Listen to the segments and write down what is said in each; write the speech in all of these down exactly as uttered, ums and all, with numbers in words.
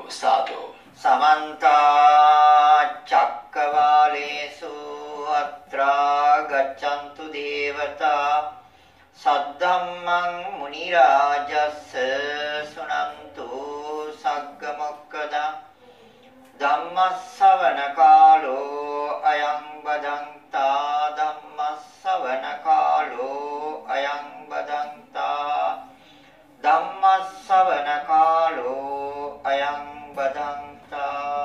साधु समन्त चक्रवालेषु अत्रा गच्छन्तु देवता सद्धम्मं मुनिराजस्य शृण्वन्तु सग्गमुक्कदा धम्मश्रवणकालो अयं बदन्ता धम्मश्रवणकालो अयं बदन्ता धम्मश्रवणकालो अयं बदन्ता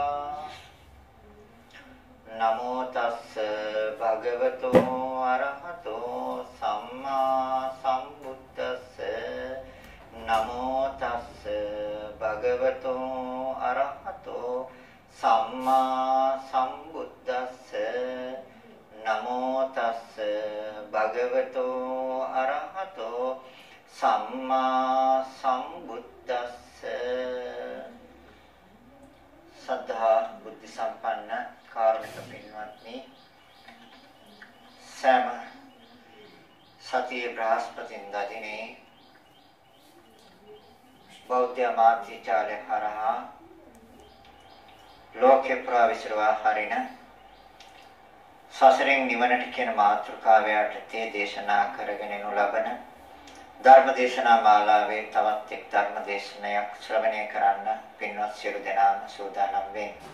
नमो तस्स भगवतो अरहतो सम्मा सम्बुद्धस्स नमो तस्स भगवतो अरहतो सम्मा सम्बुद्धस्स नमो तस्स भगवतो अरहतो सम्मा सम्बुद्धस्स सद्धा बुद्धि संपन्न කාරුණික පින්වත්නි සෑම සතියේ බ්‍රහස්පතින්දා දිනේ බෞද්ධ මාධ්‍යාලය හරහා ලෝකේ ප්‍රාවිශ්‍රවා හරින සසරෙන් නිවනට කියන මාතෘකාව යටතේ දේශනා කරගෙන යනු ලබන ධර්ම දේශනා මාලාවේ තවත් එක් ධර්ම දේශනයක් ශ්‍රවණය කරන්න පින්වත් සියලු දෙනාම සූදානම් වෙන්නේ.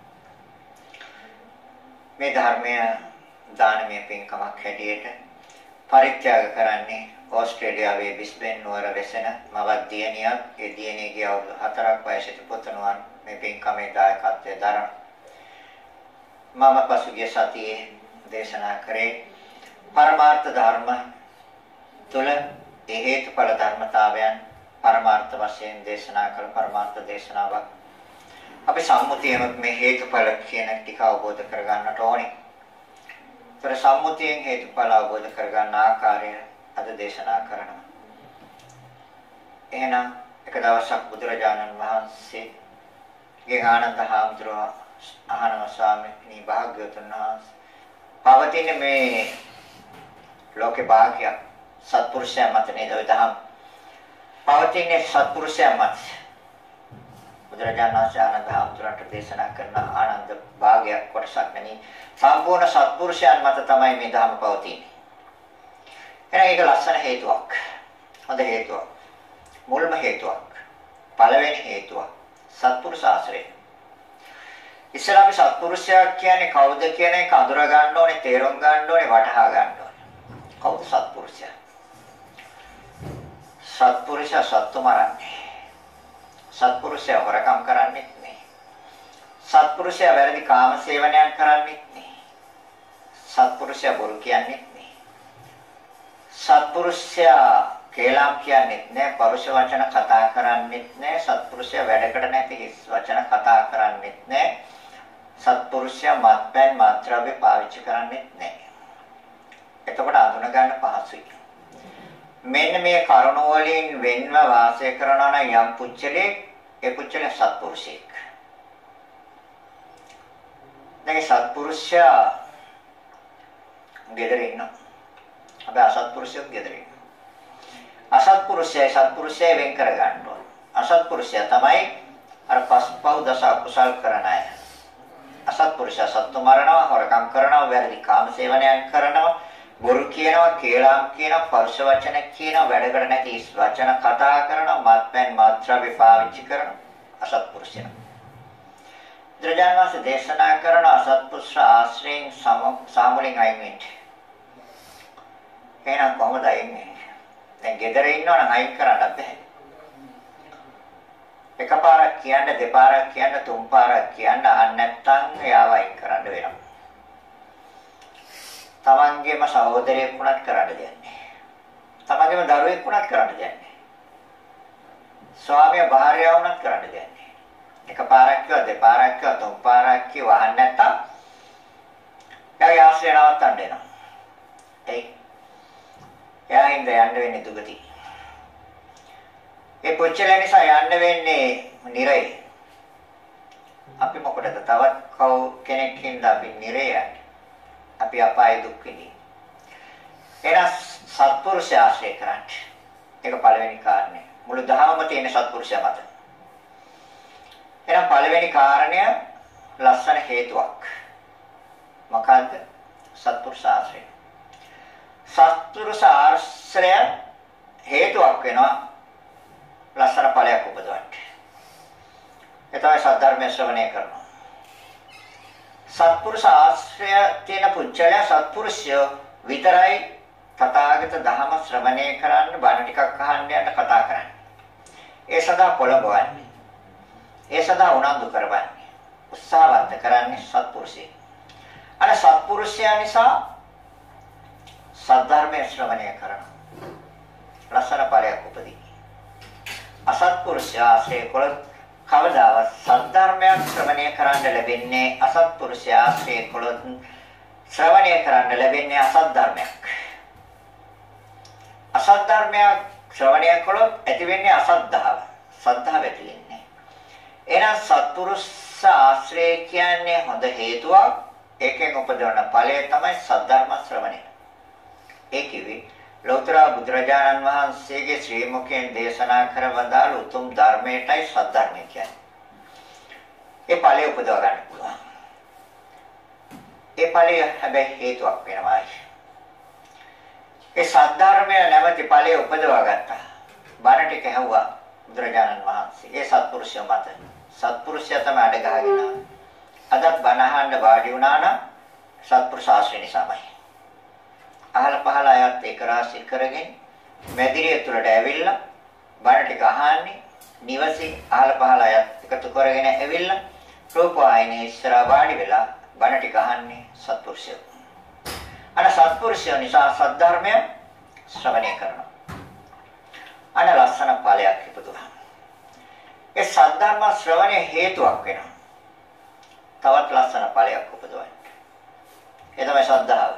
මේ ධර්මය දානමය පින්කමක් හැටියට පරිත්‍යාග කරන්නේ ඕස්ට්‍රේලියාවේ බිස්බේන් නුවර වෙසෙන මවත් දියණියක්. ඒ දියණියගේ අවුරුදු හතරක් වයසට පුතණුවන් මේ පින්කමේ දායකත්වයේ දරන. මම පසුගිය සතියේ දේශනා කරේ පරමාර්ථ ධර්ම තුල ඒ හේතුඵල ධර්මතාවයන් පරමාර්ථ වශයෙන් දේශනා කළ පරමාර්ථ දේශනාවක්. අපි සම්මුතියෙන් මේ හේතුඵල කියන ටික අවබෝධ කරගන්නට ඕනේ. ඒතර සම්මුතියෙන් හේතුඵල අවබෝධ කරගන්න ආකාරය අද දේශනා කරනවා. එහෙනම් එක දවසක් බුදුරජාණන් වහන්සේගේ ආනන්ද හාමුදුරුවෝ අහනවා ස්වාමීනි භාග්‍යවතුන් වහන්සේ පවතින මේ ලෝකේ භාග්‍ය සත්පුරුෂයා මත නේද ඔය දහම් පවතින සත්පුරුෂයා මත බුදුරජාණන් වහන්සේ ආනන්ද හාමුදුරන්ට දේශනා කරන ආනන්ද භාගයක් කොටසක් නෙමෙයි සම්පූර්ණ සත්පුරුෂයන් මත තමයි මේ ධර්ම පවතින්නේ. එහෙනම් ඒක ලස්සන හේතුවක්. හොඳ හේතුවක්. මුල්ම හේතුවක්. පළවෙනි හේතුවක් සත්පුරුෂ ආශ්‍රය. ඉස්සර අපි සත්පුරුෂයා කියන්නේ කවුද කියන එක අඳුර ගන්න ඕනේ, තේරුම් ගන්න ඕනේ, වටහා ගන්න ඕනේ. කවුද සත්පුරුෂයා? සත්පුරුෂයා සත්තු මරන්නේ. සත්පුරුෂයා හොරකම් කරන්නේ නැහැ. සත්පුරුෂයා වැරදි කාම සේවනයන් කරන්නේ නැහැ. සත්පුරුෂයා බොරු කියන්නේ නැහැ. සත්පුරුෂයා කේලම් කියන්නේ නැහැ. පරුෂ වචන කතා කරන්නේ නැහැ. සත්පුරුෂයා වැඩකට නැති හිස් වචන කතා කරන්නේ නැහැ. සත්පුරුෂයා මත්පැන් මාත්‍රාවේ පාවිච්චි කරන්නේ නැහැ. එතකොට අඳුන ගන්න පහසුයි. මෙන්න මේ කරුණ වලින් වෙන්ව වාසය කරනවා නම් යම් පුච්චලේ ඒ පුච්චලේ සත්පුරුෂයෙක්. දැන් සත්පුරුෂයා ගෙදර ඉන්නවා. අපි අසත්පුරුෂයෙක් ගෙදර ඉන්නවා. අසත්පුරුෂයා සත්පුරුෂයා වෙන් කර ගන්න ඕන. අසත්පුරුෂයා තමයි අර පස්පව් දස කුසල් කරන අය. අසත්පුරුෂයා සත්තු මරනවා, හොරකම් කරනවා, වැරදි කාම සේවනයන් කරනවා, බොරු කියනවා, කේලම් කියනවා, පරුෂ වචන කියනවා, වැඩකට නැති වචන කතා කරනවා, මත්පැන් මාත්‍රාවේ පාවිච්චි කරනවා. අසත්පුරුෂයා. ද්‍රජානවාස දේශනා කරන අසත්පුරුෂ ආශ්‍රයෙන් සාමුලින් අයින් වෙන්න. එහෙනම් කොහොමද අයින් වෙන්නේ? දැන් ගෙදර ඉන්නවනම් අයින් කරන්න බෑ. එකපාරක් කියන්න, දෙපාරක් කියන්න, තුන් පාරක් කියන්න අහන්න නැත්නම් එයාව අයින් කරන්න වෙනවා. තමන්ගේම සහෝදරයෙක් වුණත් කරන්න දෙන්නේ. තමන්ගේම දරුවෙක් වුණත් කරන්න දෙන්නේ. ස්වාමියා භාර්යාව වුණත් කරන්න දෙන්නේ. එකපාරක් කිව්වා, දෙපාරක් කිව්වා, තුන් පාරක් කිව්වා අහන්න නැත්නම් එයාගේ ආශ්‍රය නවත්තන්න වෙනවා. ඒ එයා හින්ද යන්න වෙන්නේ දුගති. ඒ පුච්චල නිසා යන්න වෙන්නේ නිරේ. අපි මොකටද තවත් කව කෙනෙක් හින්දා අපි නිරේ යන්නේ? අපි අපාය දුක් විඳින්නේ. එහෙනම් සත්පුරුෂය ආශ්‍රය කරන්න. ඒක පළවෙනි කාරණේ. මුළු දහමම තියෙන සත්පුරුෂය මත. එහෙනම් පළවෙනි කාරණය ලස්සන හේතුවක්. මොකද්ද? සත්පුරුෂ ආශ්‍රය. සත්පුරුෂ ආශ්‍රය හේතුවක් වෙනවා ලස්සන ඵලයක් උපදවන්න. ඒ තමයි සද්ධර්මයේ ශ්‍රවණය කරනවා. සත්පුරුෂ ආශ්‍රය තියෙන පුච්චලයා සත්පුරුෂය විතරයි තථාගත ධර්ම ශ්‍රවණය කරන්න බණ ටිකක් අහන්න යන කතා කරන්නේ. ඒ සදා පොළඹවන්නේ. ඒ සදා උනන්දු කරවන්නේ. උත්සාහවන්ත කරන්නේ සත්පුරුෂය. අර සත්පුරුෂයා නිසා සද්ධර්මයේ ශ්‍රවණය කරන ලස්සන ඵලයක් උපදී. අසත්පුරුෂයා ආශ්‍රය කළොත් කවදාවත් සද්ධර්මයක් ශ්‍රවණය කරන්න ලැබෙන්නේ අසත්පුරුෂයා ආශ්‍රය කළොත් ශ්‍රවණය කරන්න ලැබෙන්නේ අසත් ධර්මයක්. අසත් ධර්මයක් ශ්‍රවණය කළොත් ඇති වෙන්නේ අසද්ධාව. සද්ධාව ඇති වෙන්නේ. එහෙනම් සත්පුරුෂ ආශ්‍රය කියන්නේ හොඳ හේතුවක්. ඒකෙන් උපදවන ඵලය තමයි සද්ධර්ම ශ්‍රවණය. ඒ කිවි ලෞතර බුදුරජාණන් වහන්සේගේ ශ්‍රී මුඛයෙන් දේශනා කර වදාළ උතුම් ධර්මයටයි සද්ධර්මය කියන්නේ. ඒ ඵලය උපදව ගන්න පුළුවන්. ඒ ඵලය හැබැයි හේතුවක් වෙනවා. ඒ සද්ධර්මය නැවති ඵලය උපදවා ගත්තා. බණ ටික ඇහුවා බුදුරජාණන් වහන්සේ. ඒ සත්පුරුෂය මත සත්පුරුෂයා තමයි අඩ ගහගෙන අදත් බණ අහන්න වාඩි වුණා නම් සත්පුරුෂ ආශ්‍රය නිසාමයි. අහල පහල අයත් එක රාශි කරගෙන මැදිරිය තුලට ඇවිල්ලා බණ ටික අහන්නේ නිවසේ අහල පහල අයත් එකතු කරගෙන ඇවිල්ලා රූපවාහිනියේ ඉස්සරහා වාඩි වෙලා බණ ටික අහන්නේ සත්පුරුෂය. අන සත්පුරුෂය නිසා සද්ධර්මය ශ්‍රවණය කරනවා. අන ලස්සන ඵලයක් ඉපදුනා. ඒ සද්ධර්ම ශ්‍රවණය හේතුවක් වෙනවා. තවත් ලස්සන ඵලයක් උපදවන්න. ඒ තමයි ශ්‍රද්ධාව.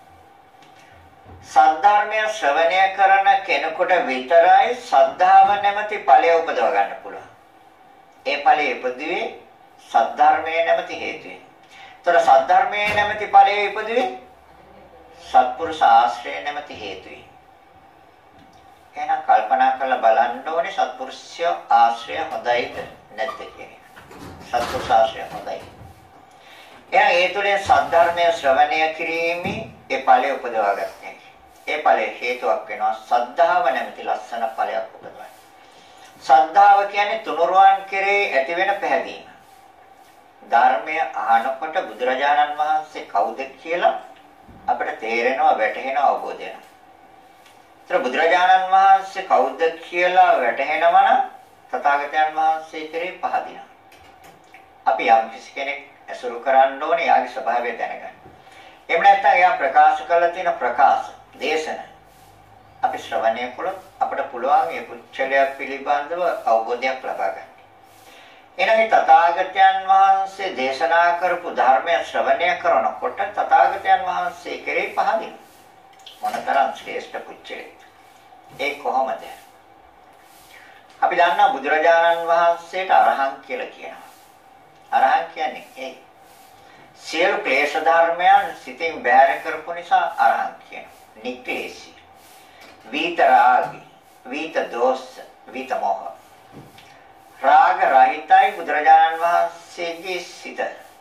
සද්ධර්මය ශ්‍රවණය කරන කෙනෙකුට විතරයි ශ්‍රද්ධාව නැමැති ඵලය උපදව ගන්න පුළුවන්. ඒ ඵලය ඉපදුවේ සද්ධර්මයේ නැමැති හේතුවෙන්. ඒතර සද්ධර්මයේ නැමැති ඵලය ඉපදුවේ සත්පුරුෂ ආශ්‍රය නැමැති හේතුවෙන්. එහෙනම් කල්පනා කරලා බලන්න ඕනේ සත්පුරුෂය ආශ්‍රය හොඳයිද නැද්ද කියන එක. සත්පුරුෂ ආශ්‍රය හොඳයි. එයා ඒ තුළින් සද්ධර්මය ශ්‍රවණය කිරීමේ ඒ ඵලය උපදවා ගන්න. ඒ ඵලයේ හේතුවක් වෙනවා සද්ධාව නැමැති ලස්සන ඵලයක් උපදවන්න. සද්ධාව කියන්නේ තුනුරුවන් කෙරේ ඇති වෙන පැහැදීම. ධර්මය අහනකොට බුදුරජාණන් වහන්සේ කවුද කියලා අපිට තේරෙනවා, වැටහෙනවා, අවබෝධ වෙනවා. ඒතර බුදුරජාණන් වහන්සේ කවුද කියලා වැටහෙනවා නම් තථාගතයන් වහන්සේ කෙරේ පහදිනවා. අපි යම් කෙනෙක් ඇසුරු කරන්න ඕනේ යාගේ ස්වභාවය දැනගන්න. එහෙම නැත්නම් එයා ප්‍රකාශ කරලා තියෙන ප්‍රකාශ දේශන අපි ශ්‍රවණය කළොත් අපිට පුළුවන් මේ පුච්චලය පිළිබඳව අවබෝධයක් ලබා ගන්න. එනගේ තථාගතයන් වහන්සේ දේශනා කරපු ධර්මය ශ්‍රවණය කරනකොට තථාගතයන් වහන්සේ කෙරෙහි පහදින මොනතරම් ශ්‍රේෂ්ඨ පුච්චලය. ඒ කොහොමද? අපි දන්නා බුදුරජාණන් වහන්සේට අරහං කියලා කියනවා. අරහං කියන්නේ ඒ සියලු ක්ලේශ ධර්මයන් සිතින් බැහැර කරපු නිසා අරහං කියනවා. නික්ලේශී, විතරාගි, විත දෝෂ, විත මොහ. රාග රහිතයි බුදුරජාණන් වහන්සේගේ සිත.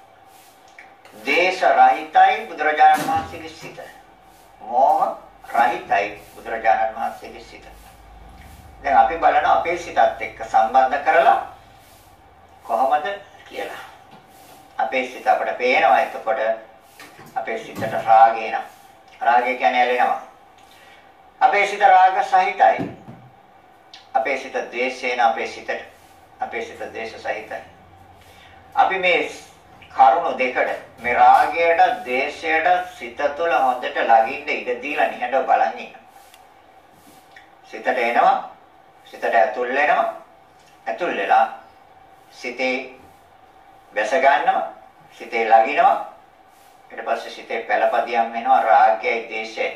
දේශ රහිතයි බුදුරජාණන් වහන්සේගේ සිත. මොහ රහිතයි බුදුරජාණන් වහන්සේගේ සිත. දැන් අපි බලන අපේ සිතත් එක්ක සම්බන්ධ කරලා කොහොමද කියලා. අපේ සිත අපට පේනවා. එතකොට අපේ සිතට රාගය එනවා. රාගය කියන්නේ ඇලෙනවා. අපේ සිත රාග සහිතයි. අපේ සිත ද්වේෂේන අපේ සිතට අපේ සිත ද්වේෂ සහිතයි. අපි මේ කරුණු දෙකට මේ රාගයට ද්වේෂයට සිත තුළ හොඳට ලගින්න ඉඩ දීලා නිහඬව බලන් ඉන්න. සිතට එනවා, සිතට ඇතුල් වෙනවා, ඇතුල් වෙලා සිතේ වැස ගන්නවා, සිතේ ලගිනවා. ඊට පස්සේ සිතේ පළපදියම් වෙනවා රාගයයි ද්වේෂයයි.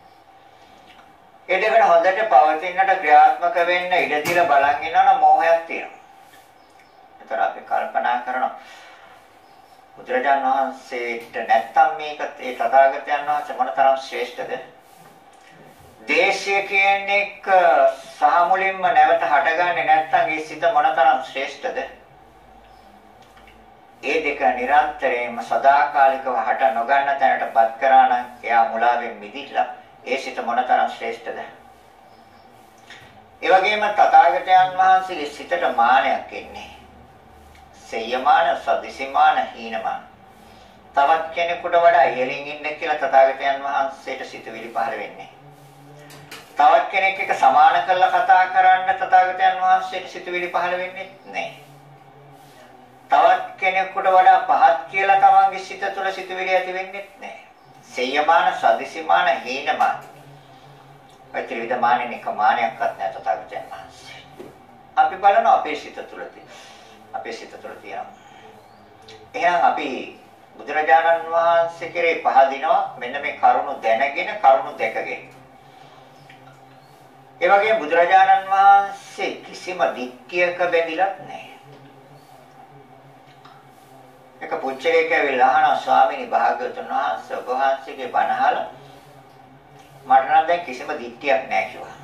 ඒ දෙකට හොඳට පවතිනට ක්‍රියාත්මක වෙන්න ඉඩ දීලා බලන් ඉන්නවනම් මෝහයක් තියෙනවා. ඒතර අපි කල්පනා කරනවා බුදුරජාණන් වහන්සේට නැත්තම් මේක ඒ තථාගතයන් වහන්සේ මොනතරම් ශ්‍රේෂ්ඨද? දේශය කියන එක සහ මුලින්ම නැවත හටගන්නේ නැත්තම් ඒ සිත මොනතරම් ශ්‍රේෂ්ඨද? නිරන්තරයෙන්ම සදාකාලිකව හට නොගන්න තැනටපත් කරා නම් එයා මුලාවෙන් මිදිලා ඒ සිත මොනතරම් ශ්‍රේෂ්ඨද? ඒ වගේම තථාගතයන් වහන්සේගේ සිතට මානයක් එන්නේ. සේයමාන, සදිසිමාන, හීනමාන. තවත් කෙනෙකුට වඩා ඉහළින් ඉන්න කියලා තථාගතයන් වහන්සේට සිතවිලි පහළ වෙන්නේ. තවත් කෙනෙක් එක්ක සමාන කරලා කතා කරන්න තථාගතයන් වහන්සේට සිතවිලි පහළ වෙන්නේ නැහැ. තවත් කෙනෙකුට වඩා පහත් කියලා තමන්ගේ සිත තුළ සිතවිලි ඇති වෙන්නේ නැහැ. සේයමාන, සදිසිමාන, හීනමාන. ඔය ත්‍රිවිධ මානෙන් එක මානයක්වත් නැහැ තථාගතයන් වහන්සේ. අපි බලනවා අපේ සිත තුළ තියෙන. අපේ සිත තුළ තියෙනවා. එහෙනම් අපි බුදුරජාණන් වහන්සේ කෙරේ පහදිනවා මෙන්න මේ කරුණු දැනගෙන කරුණු දැකගෙන. ඒ වගේම බුදුරජාණන් වහන්සේ කිසිම දික්කියක බැඳිලත් නැහැ. එක පුච්චලයක ඇවිල්ලා අහනවා ස්වාමීනි භාග්‍යවතුන් වහන්සේ ඔබ වහන්සේගේ බණ අහලා මට නම් දැන් කිසිම දික්කියක් නැහැ කිව්වා.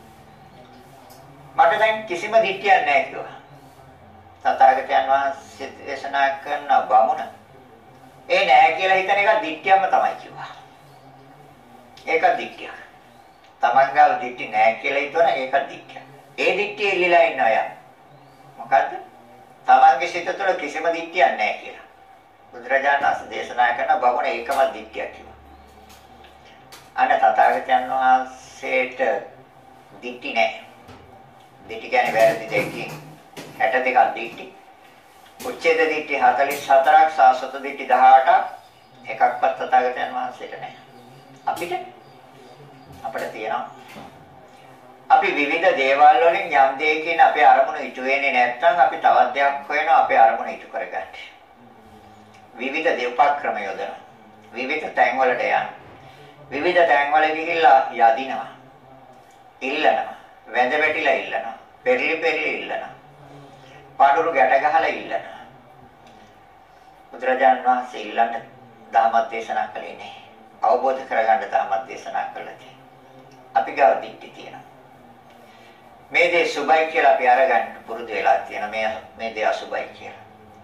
මට දැන් කිසිම දික්කියක් නැහැ කිව්වා. තථාගතයන් වහන්සේ දේශනා කරන බමුණ ඒ නැහැ කියලා හිතන එක දික්කියක්ම තමයි කිව්වා. ඒක දික්කියක්. තමන්ගාව දික්ටි නැහැ කියලා හිතන ඒක දික්කියක්. ඒ දික්ටිය ඉල්ලලා ඉන්න අය. මොකද්ද? තමන්ගේ සිත තුළ කිසිම දික්ටියක් නැහැ කියලා. බුදුරජාණන් වහන්සේ දේශනා කරන බමුණ ඒකම දික්ටියක් කිව්වා. අන්න තථාගතයන් වහන්සේට දික්ටි නැහැ. දික්ටි කියන්නේ වැරදි දෙකකින් හැට දෙකක් දික්ටි. උච්ඡේද දික්ටි හතළිස් හතරක්, සාසත දික්ටි දහඅටක් එකක්වත් තථාගතයන් වහන්සේට නැහැ. අපිට අපිට තියෙනවා. අපි විවිධ දේවල් වලින් යම් දෙයකින් අපේ අරමුණ ඉටු වෙන්නේ නැත්නම් අපි තවත් දෙයක් හොයනවා අපේ අරමුණ ඉටු කරගන්න. විවිධ දේවපක්‍රම යොදන. විවිධ තැන් වලට යන. විවිධ තැන් වල ගිහිල්ලා යදිනවා. ඉල්ලනවා. වැඳ වැටිලා ඉල්ලනවා. පෙරලි පෙරලි ඉල්ලනවා. පාඩුරු ගැට ගහලා ඉල්ලනවා. බුදුරජාණන් වහන්සේ ඉල්ලන්න ධර්ම දේශනා කළේ නැහැ. අවබෝධ කරගන්න ධර්ම දේශනා කළා. අපි ගාව දික්ටි තියෙනවා. මේ දේ සුභයි කියලා අපි අරගන්න පුරුදු වෙලා තියෙන මේ මේ දේ අසුභයි කියලා.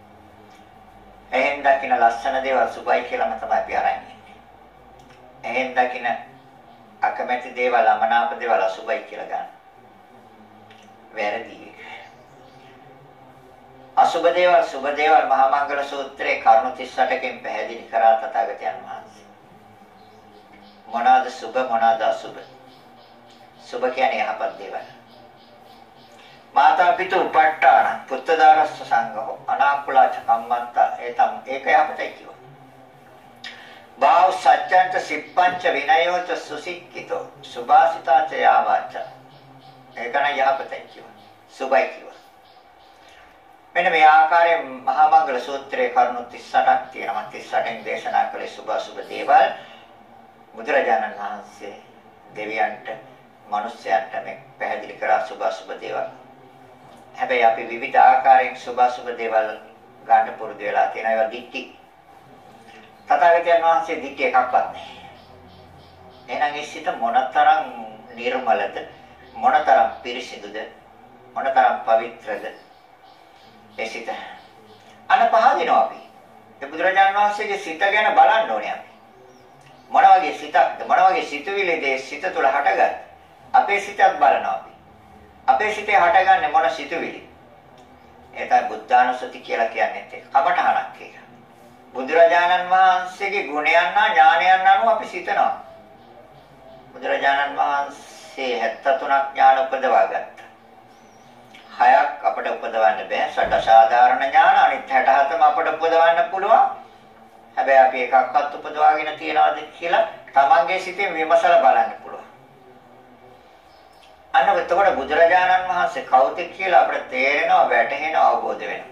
එහෙන් දකින්න ලස්සන දේවල් සුභයි කියලාම තමයි අපි අරන් ඉන්නේ. එහෙන් දකින්න අකමැති දේවල් අමනාප දේවල් අසුභයි කියලා ගන්න. වැරදි. අසුභ දේවල් සුභ දේවල් මහා මංගල සූත්‍රයේ කරුණු තිස් අටකින් පැහැදිලි කරා තථාගතයන් වහන්සේ. මොනවාද සුභ මොනවාද අසුභ? සුභ කියන්නේ යහපත් දේවල්. මාතා පිතු උපට්ඨාන පුත්තදාරස්ස සංඝෝ අනාකුලාච කම්මන්තා ඒතම් ඒක යහපතයි කියනවා. බාහුව සත්‍යන්ත සිප්පංච විනයෝච සුසික්කිතෝ සුභාසිතාච යාවාච ඒක නම් යහපතයි කියනවා. සුභයි කියනවා. මෙන්න මේ ආකාරයෙන් මහා මංගල සූත්‍රයේ කරුණු තිස් අටක් තියෙනවා. තිස් අටෙන් දේශනා කළේ සුභ අසුභ දේවල්. බුදුරජාණන් වහන්සේ දෙවියන්ට මනුෂ්‍යයන්ට මේ පැහැදිලි කරා සුභ අසුභ දේවල්. හැබැයි අපි විවිධ ආකාරයෙන් සුභ අසුභ දේවල් ගන්න පුරුදු වෙලා තියෙනවා. ඒවා දික්ටි. තථාගතයන් වහන්සේ දික්ටි එකක්වත් නැහැ. එහෙනම් ඒ සිත මොනතරම් නිර්මලද, මොනතරම් පිරිසිදුද, මොනතරම් පවිත්‍රද ඒ සිත. අන පහදිනවා අපි. ඒ බුදුරජාණන් වහන්සේගේ සිත ගැන බලන්න ඕනේ අපි. මොන වගේ සිතක්ද, මොන වගේ සිතුවිලිද ඒ සිත තුළ හටගන්නේ? අපේ සිතත් බලනවා අපි. අපේ සිතේ හටගන්නේ මොන සිතුවිලි? ඒ තමයි බුද්ධානුස්සති කියලා කියන්නේ ඒක. කමඨහනක් ඒක. බුදුරජාණන් වහන්සේගේ ගුණයන් හා ඥානයන් අනුව අපි සිතනවා. බුදුරජාණන් වහන්සේ හැත්තෑ තුනක් ඥාන උපදවා ගත්තා. හයක් අපට උපදවන්න බෑ. සට සාධාරණ ඥාන අනිත් හැට හතම අපට උපදවන්න පුළුවන්. හැබැයි අපි එකක්වත් උපදවාගෙන තියනවාද කියලා තමන්ගේ සිතෙන් විමසලා බලන්න පුළුවන්. අන්න එතකොට බුදුරජාණන් වහන්සේ කවුද කියලා අපිට තේරෙනවා, වැටහෙනවා, අවබෝධ වෙනවා.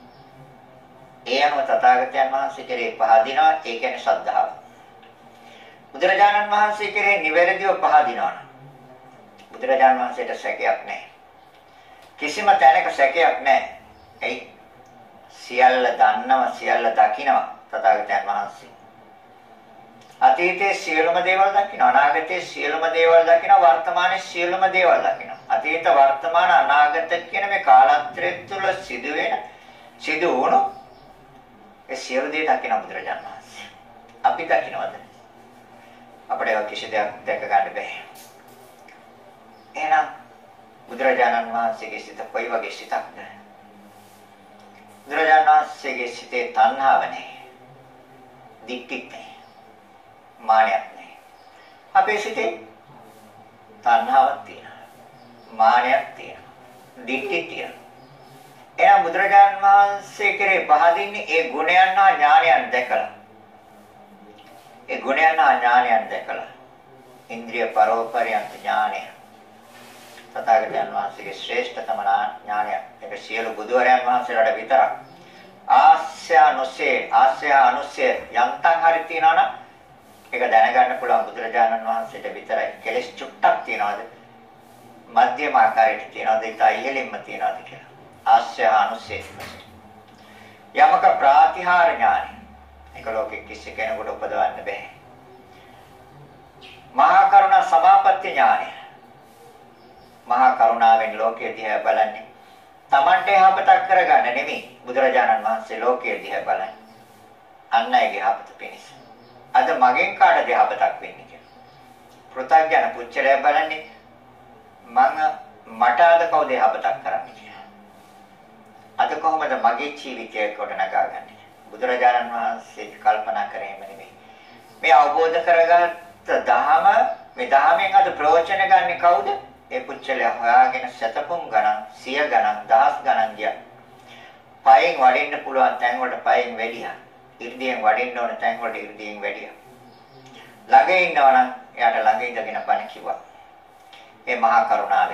ඒ අනුව තථාගතයන් වහන්සේ කෙරේ පහදිනවා. ඒ කියන්නේ ශ්‍රද්ධාව. බුදුරජාණන් වහන්සේ කෙරේ නිවැරදිව පහදිනවා. බුදුරජාණන් වහන්සේට සැකයක් නැහැ. කිසිම තැනක සැකයක් නැහැ. එයි සියල්ල දන්නවා, සියල්ල දකිනවා තථාගතයන් වහන්සේ. අතීතයේ සියලුම දේවල් දකිනවා, අනාගතයේ සියලුම දේවල් දකිනවා, වර්තමානයේ සියලුම දේවල් දකිනවා. අතීත, වර්තමාන, අනාගත කියන මේ කාලත්‍රය තුළ සිදුවෙන සිදු වුණු ඒ සියලු දේ දකින බුදුරජාණන් වහන්සේ. අපි දකින්නවද? අපිට ඒක කිසි දෙයක් දැක ගන්න බැහැ. එහෙනම් බුදුරජාණන් වහන්සේගේ සිත කොයි වගේ සිතක්ද? බුදුරජාණන් වහන්සේගේ සිතේ තණ්හාව නැහැ. දික්තික් නැහැ. මානයක් නැහැ. අපේ සිතේ තණ්හාවක් තියෙනවා. මානයක් තියෙනවා. දික්තික් තියෙනවා. එහෙනම් බුදුරජාණන් වහන්සේ කෙරේ පහදින්නේ ඒ ගුණයන් හා ඥානයන් දැකලා. ඒ ගුණයන් හා ඥානයන් දැකලා. ඉන්ද්‍රිය පරෝපරියන්ත ඥානය. තථාගතයන් වහන්සේගේ ශ්‍රේෂ්ඨතම ඥානය. ඒක සියලු බුදුවරයන් වහන්සේලාට විතරක්. ආස්‍ය අනුසේ ආස්‍ය අනුසේ යන්තම් හරි තියනවා නම් ඒක දැනගන්න පුළුවන් බුදුරජාණන් වහන්සේට විතරයි. කෙලෙස් චුට්ටක් තියනවාද? මධ්‍යම ආකාරයට තියනවාද? ඒක ඉහළින්ම තියනවාද කියලා. ආස්‍ය අනුසේ. යමක ප්‍රාතිහාර ඥානය. ඒක ලෝකෙ කිසි කෙනෙකුට උපදවන්න බෑ. මහා කරුණා සමාපatti ඥානය. මහා කරුණාවෙන් ලෝකයේ දිහා බලන්නේ. Tamante යහපතක් කරගන්න නෙමෙයි. බුදුරජාණන් වහන්සේ ලෝකයේ දිහා බලන්නේ. අන් අයගේ යහපත පිණිස. අද මගෙන් කාටද යහපතක් වෙන්නේ කියලා. පෘථග්ජන පුච්චලය බලන්නේ මම මට අද කවුද යහපතක් කරන්නේ කියලා. අද කොහොමද මගේ ජීවිතය ගොඩනගාගන්නේ? බුදුරජාණන් වහන්සේ කල්පනා කරේම නෙමෙයි. මේ අවබෝධ කරගත්ත ධහම මේ ධහමෙන් අද ප්‍රයෝජන ගන්න කවුද? ඒ පුච්චලය හොයාගෙන සතපුම් ගණන්, සිය ගණන්, දහස් ගණන් ගියා. පයෙන් වඩින්න පුළුවන් තැන් වලට පයෙන් වැඩියා. ඉර්ධියෙන් වඩින්න ඕන තැන් වලට ඉර්ධියෙන් වැඩියා. ළඟ ඉන්නවා නම් එයාට ළඟ ඉඳගෙන බණ කිව්වා. මේ මහා කරුණාවෙන්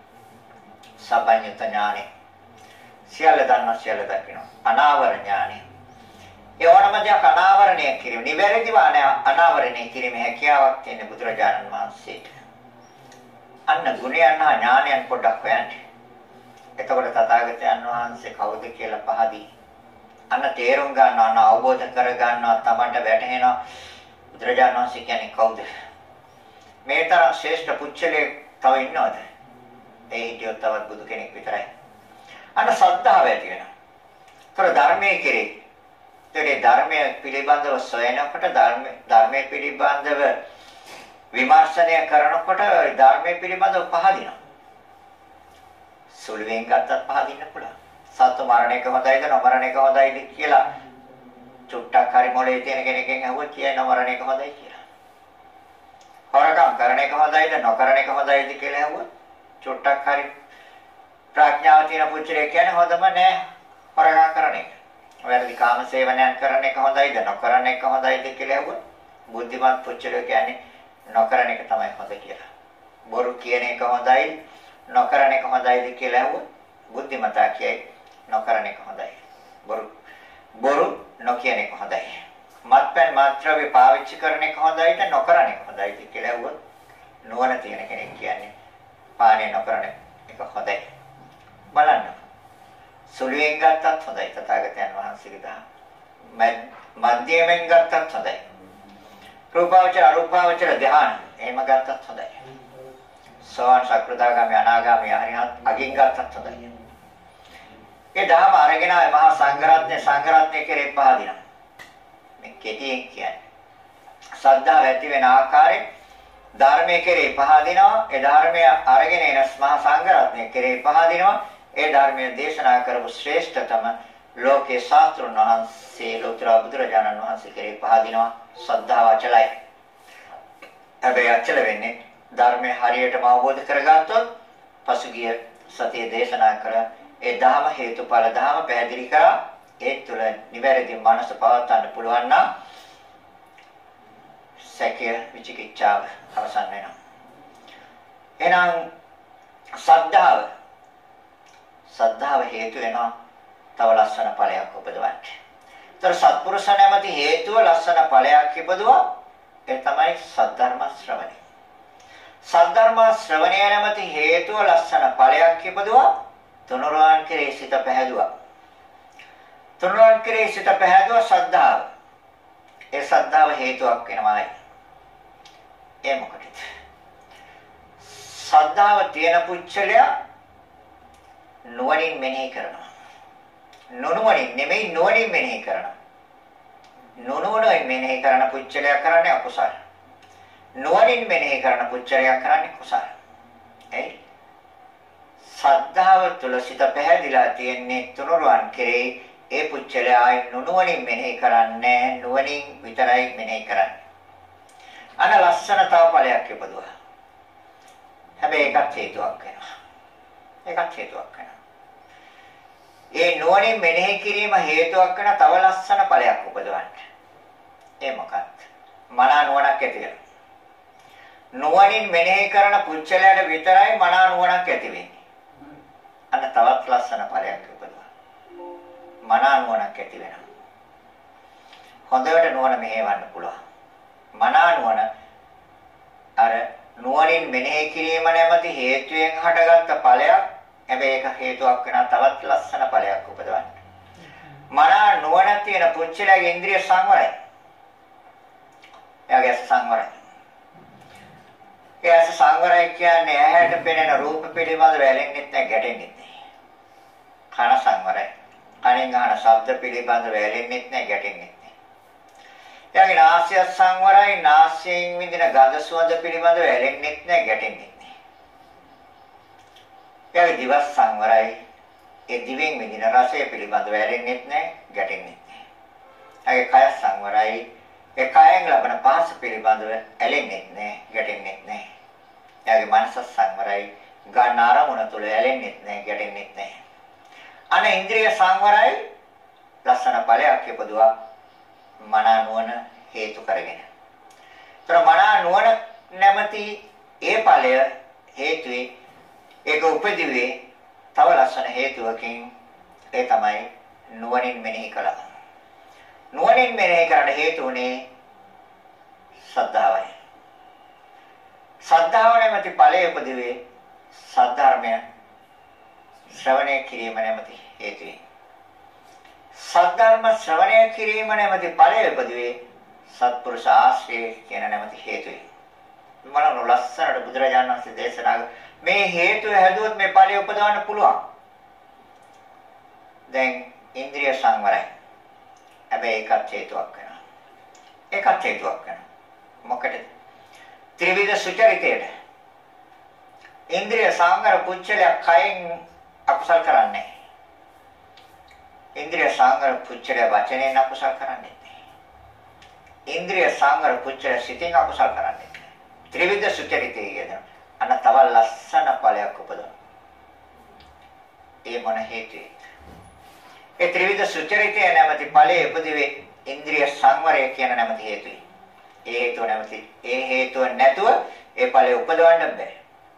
සබ්බඤ්ඤත ඥානෙ සියල්ල දන්නා සියල්ල දකිනවා. අනාවර ඥානෙ. ඒ ඕනම දෙයක් අනාවරණය කිරීම, නිවැරදිව අනාවරණය කිරීමේ හැකියාවක් තියෙන බුදුරජාණන් වහන්සේට. අන්න ගුණයන් හා ඥානයන් පොඩ්ඩක් හොයන්න. එතකොට තථාගතයන් වහන්සේ කවුද කියලා පහදී. අන්න තේරුම් ගන්නවා, අන්න අවබෝධ කර ගන්නවා, තමන්ට වැටහෙනවා බුදුරජාණන් වහන්සේ කියන්නේ කවුද? මේ තරම් ශ්‍රේෂ්ඨ පුච්චලේ තව ඉන්නවද? ඒ හිටියොත් තවත් බුදු කෙනෙක් විතරයි. අන්න ශ්‍රද්ධාව ඇති වෙනවා. ඒතර ධර්මයේ කෙරේ. ඒකේ ධර්මයේ පිළිබඳව සොයනකොට ධර්ම ධර්මයේ පිළිබඳව විමර්ශනය කරනකොට ධර්මයේ පිළිබඳව පහදිනවා. සුළුවෙන් ගත්තත් පහදින්න පුළුවන්. සත්ව මරණ එක හොඳයිද නොමරණ එක හොඳයිද කියලා චුට්ටක් හරි මොලේ තියෙන කෙනකින් අහුවොත් කියයි නොමරණ එක හොඳයි කියලා. හොරකම් කරන එක හොඳයිද නොකරන එක හොඳයිද කියලා අහුවොත් චුට්ටක් හරි ප්‍රඥාව තියෙන පුච්චලේ කියන්නේ හොඳම නෑ හොරකම් කරන එක. වැරදි කාම සේවනයන් කරන එක හොඳයිද නොකරන එක හොඳයිද කියලා අහුවොත් බුද්ධිමත් පුච්චලේ කියන්නේ නොකරන එක තමයි හොඳ කියලා. බොරු කියන එක හොඳයි නොකරන එක හොඳයිද කියලා අහුවොත් බුද්ධිමතා කියයි නොකරන එක හොඳයි. බොරු බොරු නොකියන එක හොඳයි. මත්පැන් මාත්‍රාවේ පාවිච්චි කරන එක හොඳයිද නොකරන එක හොඳයිද කියලා අහුවොත් නුවණ තියෙන කෙනෙක් කියන්නේ පානය නොකරන එක හොඳයි. බලන්න. සුළුෙන් ගත්තත් හොඳයි තථාගතයන් වහන්සේගේ දහම. මධ්‍යමෙන් ගත්තත් හොඳයි. රූපාවචර අරූපාවචර ධ්‍යාන එහෙම ගත්තත් හොඳයි. සෝවාන් සක්‍රදාගාමී අනාගාමී අරිහත් අගින් ගත්තත් හොඳයි. ඒ ධර්ම අරගෙන ආවේ මහා සංඝරත්නය සංඝරත්නය කෙරේ පහදිනවා. මේ කෙටියෙන් කියන්නේ. ශ්‍රද්ධාව ඇති වෙන ආකාරයෙන් ධර්මයේ කෙරේ පහදිනවා. ඒ ධර්මය අරගෙන එන මහා සංඝරත්නය කෙරේ පහදිනවා. ඒ ධර්මය දේශනා කරපු ශ්‍රේෂ්ඨතම ලෝකේ ශාස්ත්‍රඥ වහන්සේ ලෝතර බුදුරජාණන් වහන්සේ කෙරේ පහදිනවා. ශ්‍රද්ධාව අචලයි. හැබැයි අචල වෙන්නේ ධර්මයේ හරියටම අවබෝධ කරගත්තොත් පසුගිය සතියේ දේශනා කළ ඒ ධහම හේතුඵල ධහම පැහැදිලි කරා. ඒ තුළ නිවැරදි මනස පවත්වන්න පුළුවන් නම් සැකය විචිකිච්ඡාව අවසන් වෙනවා. එහෙනම් ශ්‍රද්ධාව ශ්‍රද්ධාව හේතු වෙනවා තව ලස්සන ඵලයක් උපදවන්න. ඒතර සත්පුරුෂ නැමැති හේතුව ලස්සන ඵලයක් ඉපදුවා. ඒ තමයි සද්ධර්ම ශ්‍රවණය. සද්ධර්ම ශ්‍රවණය නැමැති හේතුව ලස්සන ඵලයක් ඉපදුවා. තුනුරුවන් කෙරේ සිත පැහැදුවා. තුනුරුවන් කෙරේ සිත පැහැදුවා ශ්‍රද්ධාව. ඒ ශ්‍රද්ධාව හේතුවක් වෙනවායි. ඒ මොකටද? ශ්‍රද්ධාව තියෙන පුච්චලයා නුවණින් මෙනෙහි කරනවා. නුනුවණින් නෙමෙයි නුවණින් මෙනෙහි කරනවා. නුනුවණින් මෙනෙහි කරන පුච්චලයක් කරන්නේ අකුසල. නුවණින් මෙනෙහි කරන පුච්චලයක් කරන්නේ කුසල. එයි සද්ධාව තුළ සිත පැහැදිලා තියෙන්නේ තුනුරුවන් කෙරේ ඒ පුච්චලය ආයි නුනුවණින් මෙනෙහි කරන්නේ නුවණින් විතරයි මෙනෙහි කරන්නේ. අන ලස්සන තව ඵලයක් ඉපදුවා. හැබැයි ඒකත් හේතුවක් වෙනවා. ඒකත් හේතුවක් වෙනවා. ඒ නුවණින් මෙනෙහි කිරීම හේතුවක් වෙන තව ලස්සන ඵලයක් උපදවන්න. ඒ මොකක්ද? මනා නුවණක් ඇති වෙනවා. නුවණින් මෙනෙහි කරන පුච්චලයට විතරයි මනා නුවණක් ඇති වෙන්නේ. අන්න තවත් ලස්සන ඵලයක් උපදවනවා. මනා නුවණක් ඇති වෙනවා. හොඳට නුවණ මෙහෙවන්න පුළුවන්. මනා නුවණ අර නුවණින් මෙනෙහි කිරීම නැමැති හේතුයෙන් හටගත්ත ඵලයක්. හැබැයි ඒක හේතුවක් වෙනා තවත් ලස්සන ඵලයක් උපදවන්න. මනා නුවණ තියෙන පුච්චලයේ ඉන්ද්‍රිය සංවරයි. එයාගේ සංවරයි. ඒ සංවරය කියන්නේ ඇහැට පෙනෙන රූප පිළිබඳව ඇලෙන්නෙත් නැහැ, ගැටෙන්නෙත් නැහැ. කන සංවරයි. කනෙන් අහන ශබ්ද පිළිබඳව ඇලෙන්නෙත් නැහැ, ගැටෙන්නෙත් නැහැ. එයාගේ නාසය සංවරයි. නාසයෙන් විඳින ගඳ සුවඳ පිළිබඳව ඇලෙන්නෙත් නැහැ, ගැටෙන්නෙත් නැහැ. එයාගේ දිව සංවරයි. ඒ දිවෙන් විඳින රසය පිළිබඳව ඇලෙන්නෙත් නැහැ, ගැටෙන්නෙත් නැහැ. එයාගේ කය සංවරයි. ඒ කයෙන් ලබන පහස පිළිබඳව ඇලෙන්නෙත් නැහැ, ගැටෙන්නෙත් නැහැ. එයාගේ මනස සංවරයි. ගන්න අරමුණ තුළ ඇලෙන්නෙත් නැහැ, ගැටෙන්නෙත් නැහැ. අන ඉන්ද්‍රිය සංවරයි. ලස්සන ඵලයක් ඉපදුවා. මනා නුවණ හේතු කරගෙන. ඒතර මනා නුවණ නැමැති ඒ ඵලය හේතුවේ ඒක උපදිවේ තව ලස්සන හේතුවකින්. ඒ තමයි නුවණින් මෙනෙහි කළා. නුවණින් මෙනෙහි කරන්න හේතු උනේ ශ්‍රද්ධාවයි. ශ්‍රද්ධාව නැමැති ඵලය උපදිවේ සද්ධර්මය ශ්‍රවණය කිරීම නැමැති හේතුවෙන්. සද්ධර්ම ශ්‍රවණය කිරීම නැමැති ඵලය උපදිවේ සත්පුරුෂ ආශ්‍රය කියන නැමැති හේතුවෙන්. මනෝ ලස්සනට බුදුරජාණන් වහන්සේ දේශනා මේ හේතුව හැදුවොත් මේ ඵලය උපදවන්න පුළුවන්. දැන් ඉන්ද්‍රිය සංවරයි. හැබැයි ඒකත් හේතුවක් වෙනවා. ඒකත් හේතුවක් වෙනවා. මොකටද? ත්‍රිවිධ සුචරිතයට. ඉන්ද්‍රිය සංවර පුච්චලයක් කයින් අකුසල් කරන්නේ. ඉන්ද්‍රිය සංවර පුච්චලය වචනයෙන් අකුසල් කරන්නේ නැහැ. ඉන්ද්‍රිය සංවර පුච්චලය සිතින් අකුසල් කරන්නේ නැහැ. ත්‍රිවිධ සුචරිතය කියන අන්න තව ලස්සන ඵලයක් උපදවනවා. ඒ මොන හේතුයි? ඒ ත්‍රිවිධ සුචරිතය නැමැති ඵලයේ උපදිවේ ඉන්ද්‍රිය සංවරය කියන නැමැති හේතුයි. ඒ හේතුව නැමැති ඒ හේතුව නැතුව ඒ ඵලය උපදවන්න බෑ.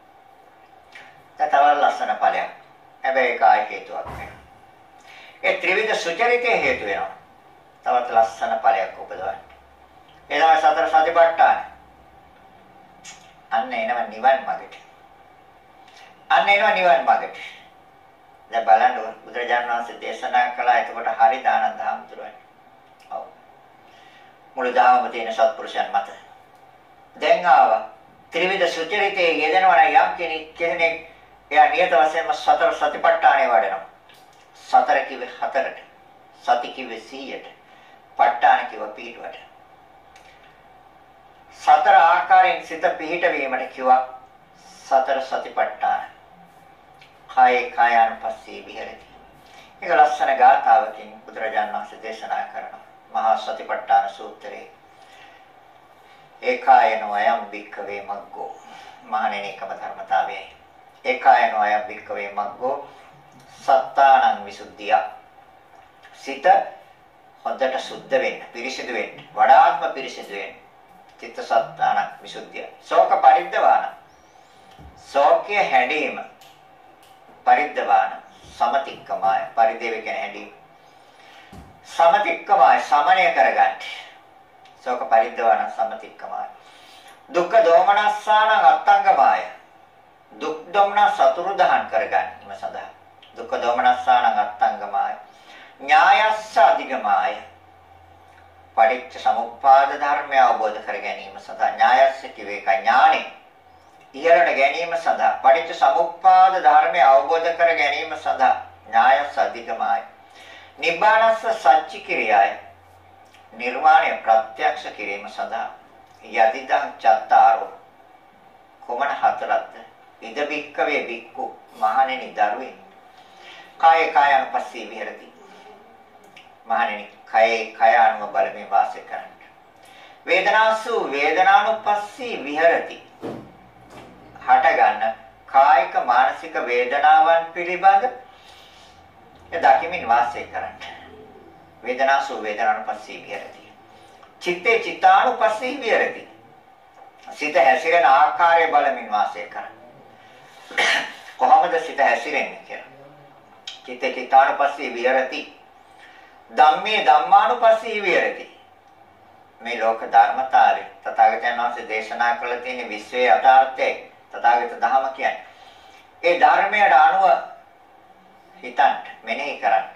තව ලස්සන ඵලයක්. හැබැයි ඒක ආය හේතුවක් නෙවෙයි. ඒ ත්‍රිවිධ සුචරිතය හේතු වෙනවා. තවත් ලස්සන ඵලයක් උපදවන්න. ඒ තමයි සතර සතිපට්ඨාන. අන්න එනව නිවන් මාර්ගයට. අන්න එනව නිවන් මාර්ගයට. දැන් බලන්න බුදුරජාණන් වහන්සේ දේශනා කළා. එතකොට හරි දානන්ද හාමුදුරුවනේ. ඔව්. මුළු දාම තියෙන සත්පුරුෂයන් මත. දැන් ආවා ත්‍රිවිධ සුචරිතයේ යෙදෙනවා නම් යම් කෙනෙක් කෙනෙක් එයා නියත වශයෙන්ම සතර සතිපට්ඨානය වඩනවා. සතර කිව්වේ හතරට. සති කිව්වේ සිහියට. ප ဋ ාණ කිව්ව පිහිටුවට. සතර ආකාරයෙන් සිත පිහිට වීමට කිව්වා සතර සතිපට්ඨාන. කායේ කායानुපස්සී විහෙරති. ඒක ලස්සන ගාථාවකින් බුදුරජාණන් වහන්සේ දේශනා කරනවා. මහා සතිපට්ඨාන සූත්‍රයේ. ඒකායනෝ අයම් භික්ඛවේ මග්ගෝ. මහණෙනි එකම ධර්මතාවයයි. ඒකායනෝ අයම් භික්ඛවේ මග්ගෝ සත්තානං විසුද්ධිය. සිත හොඳට සුද්ධ වෙන්න, පිරිසිදු වෙන්න, වඩාත්ම පිරිසිදු වෙන්න. චිත්ත සත්තාන විසුද්ධිය. ශෝක පරිද්දවාන. ශෝකය හැඬීම. පරිද්දවාන සමතික්කමය. පරිදේව කියන හැඬීම. සමතික්කමය සමනය කරගන්න. ශෝක පරිද්දවාන සමතික්කමය. දුක්ඛ දෝමනස්සාන අත්තංගමය. දුක් දොමන සතුරු දහන් කරගන්නීම සඳහා. දුක්ඛ දෝමනස්සාන අත්තංගමය. ඥායස්ස අධිගමය. පටිච්ච සමුප්පාද ධර්මය අවබෝධ කර ගැනීම සඳහා ඥායස්ස කිවේ එක ඥානෙ ඉහළට ගැනීම සඳහා පටිච්ච සමුප්පාද ධර්මය අවබෝධ කර ගැනීම සඳහා ඥායස්ස අධිගමයි. නිබ්බානස්ස සච්චි කිරියයි. නිර්වාණය ප්‍රත්‍යක්ෂ කිරීම සඳහා යදිදං චත්තාරෝ කොමන හතරක්ද ඉද බික්කවේ බික්කු මහණෙනි දරුවෙනි කාය කායනුපස්සී විහෙරති මහණෙනි කය කය අනුව බලමින් වාසය කරන්න වේදනාසු වේදනානුපස්සී විහෙරති හට ගන්න කායික මානසික වේදනාවන් පිළිබඳ දකිමින් වාසය කරන්න වේදනාසු වේදනානුපස්සී විහෙරති චිත්තේ චිත්තානුපස්සී විහෙරති සිත හැසිරෙන ආකාරය බලමින් වාසය කරන්න කොහොමද සිත හැසිරෙන්නේ කියලා චිත්තේ චිත්තානුපස්සී විහෙරති ධම්මේ ධම්මානුපස්සී විහෙරති මේ ලෝක ධර්මතාවය තථාගතයන් වහන්සේ දේශනා කළ තියෙන විශ්වයේ යථාර්ථය තථාගත ධහම කියන්නේ ඒ ධර්මයට අනුව හිතන්න මෙනෙහි කරන්න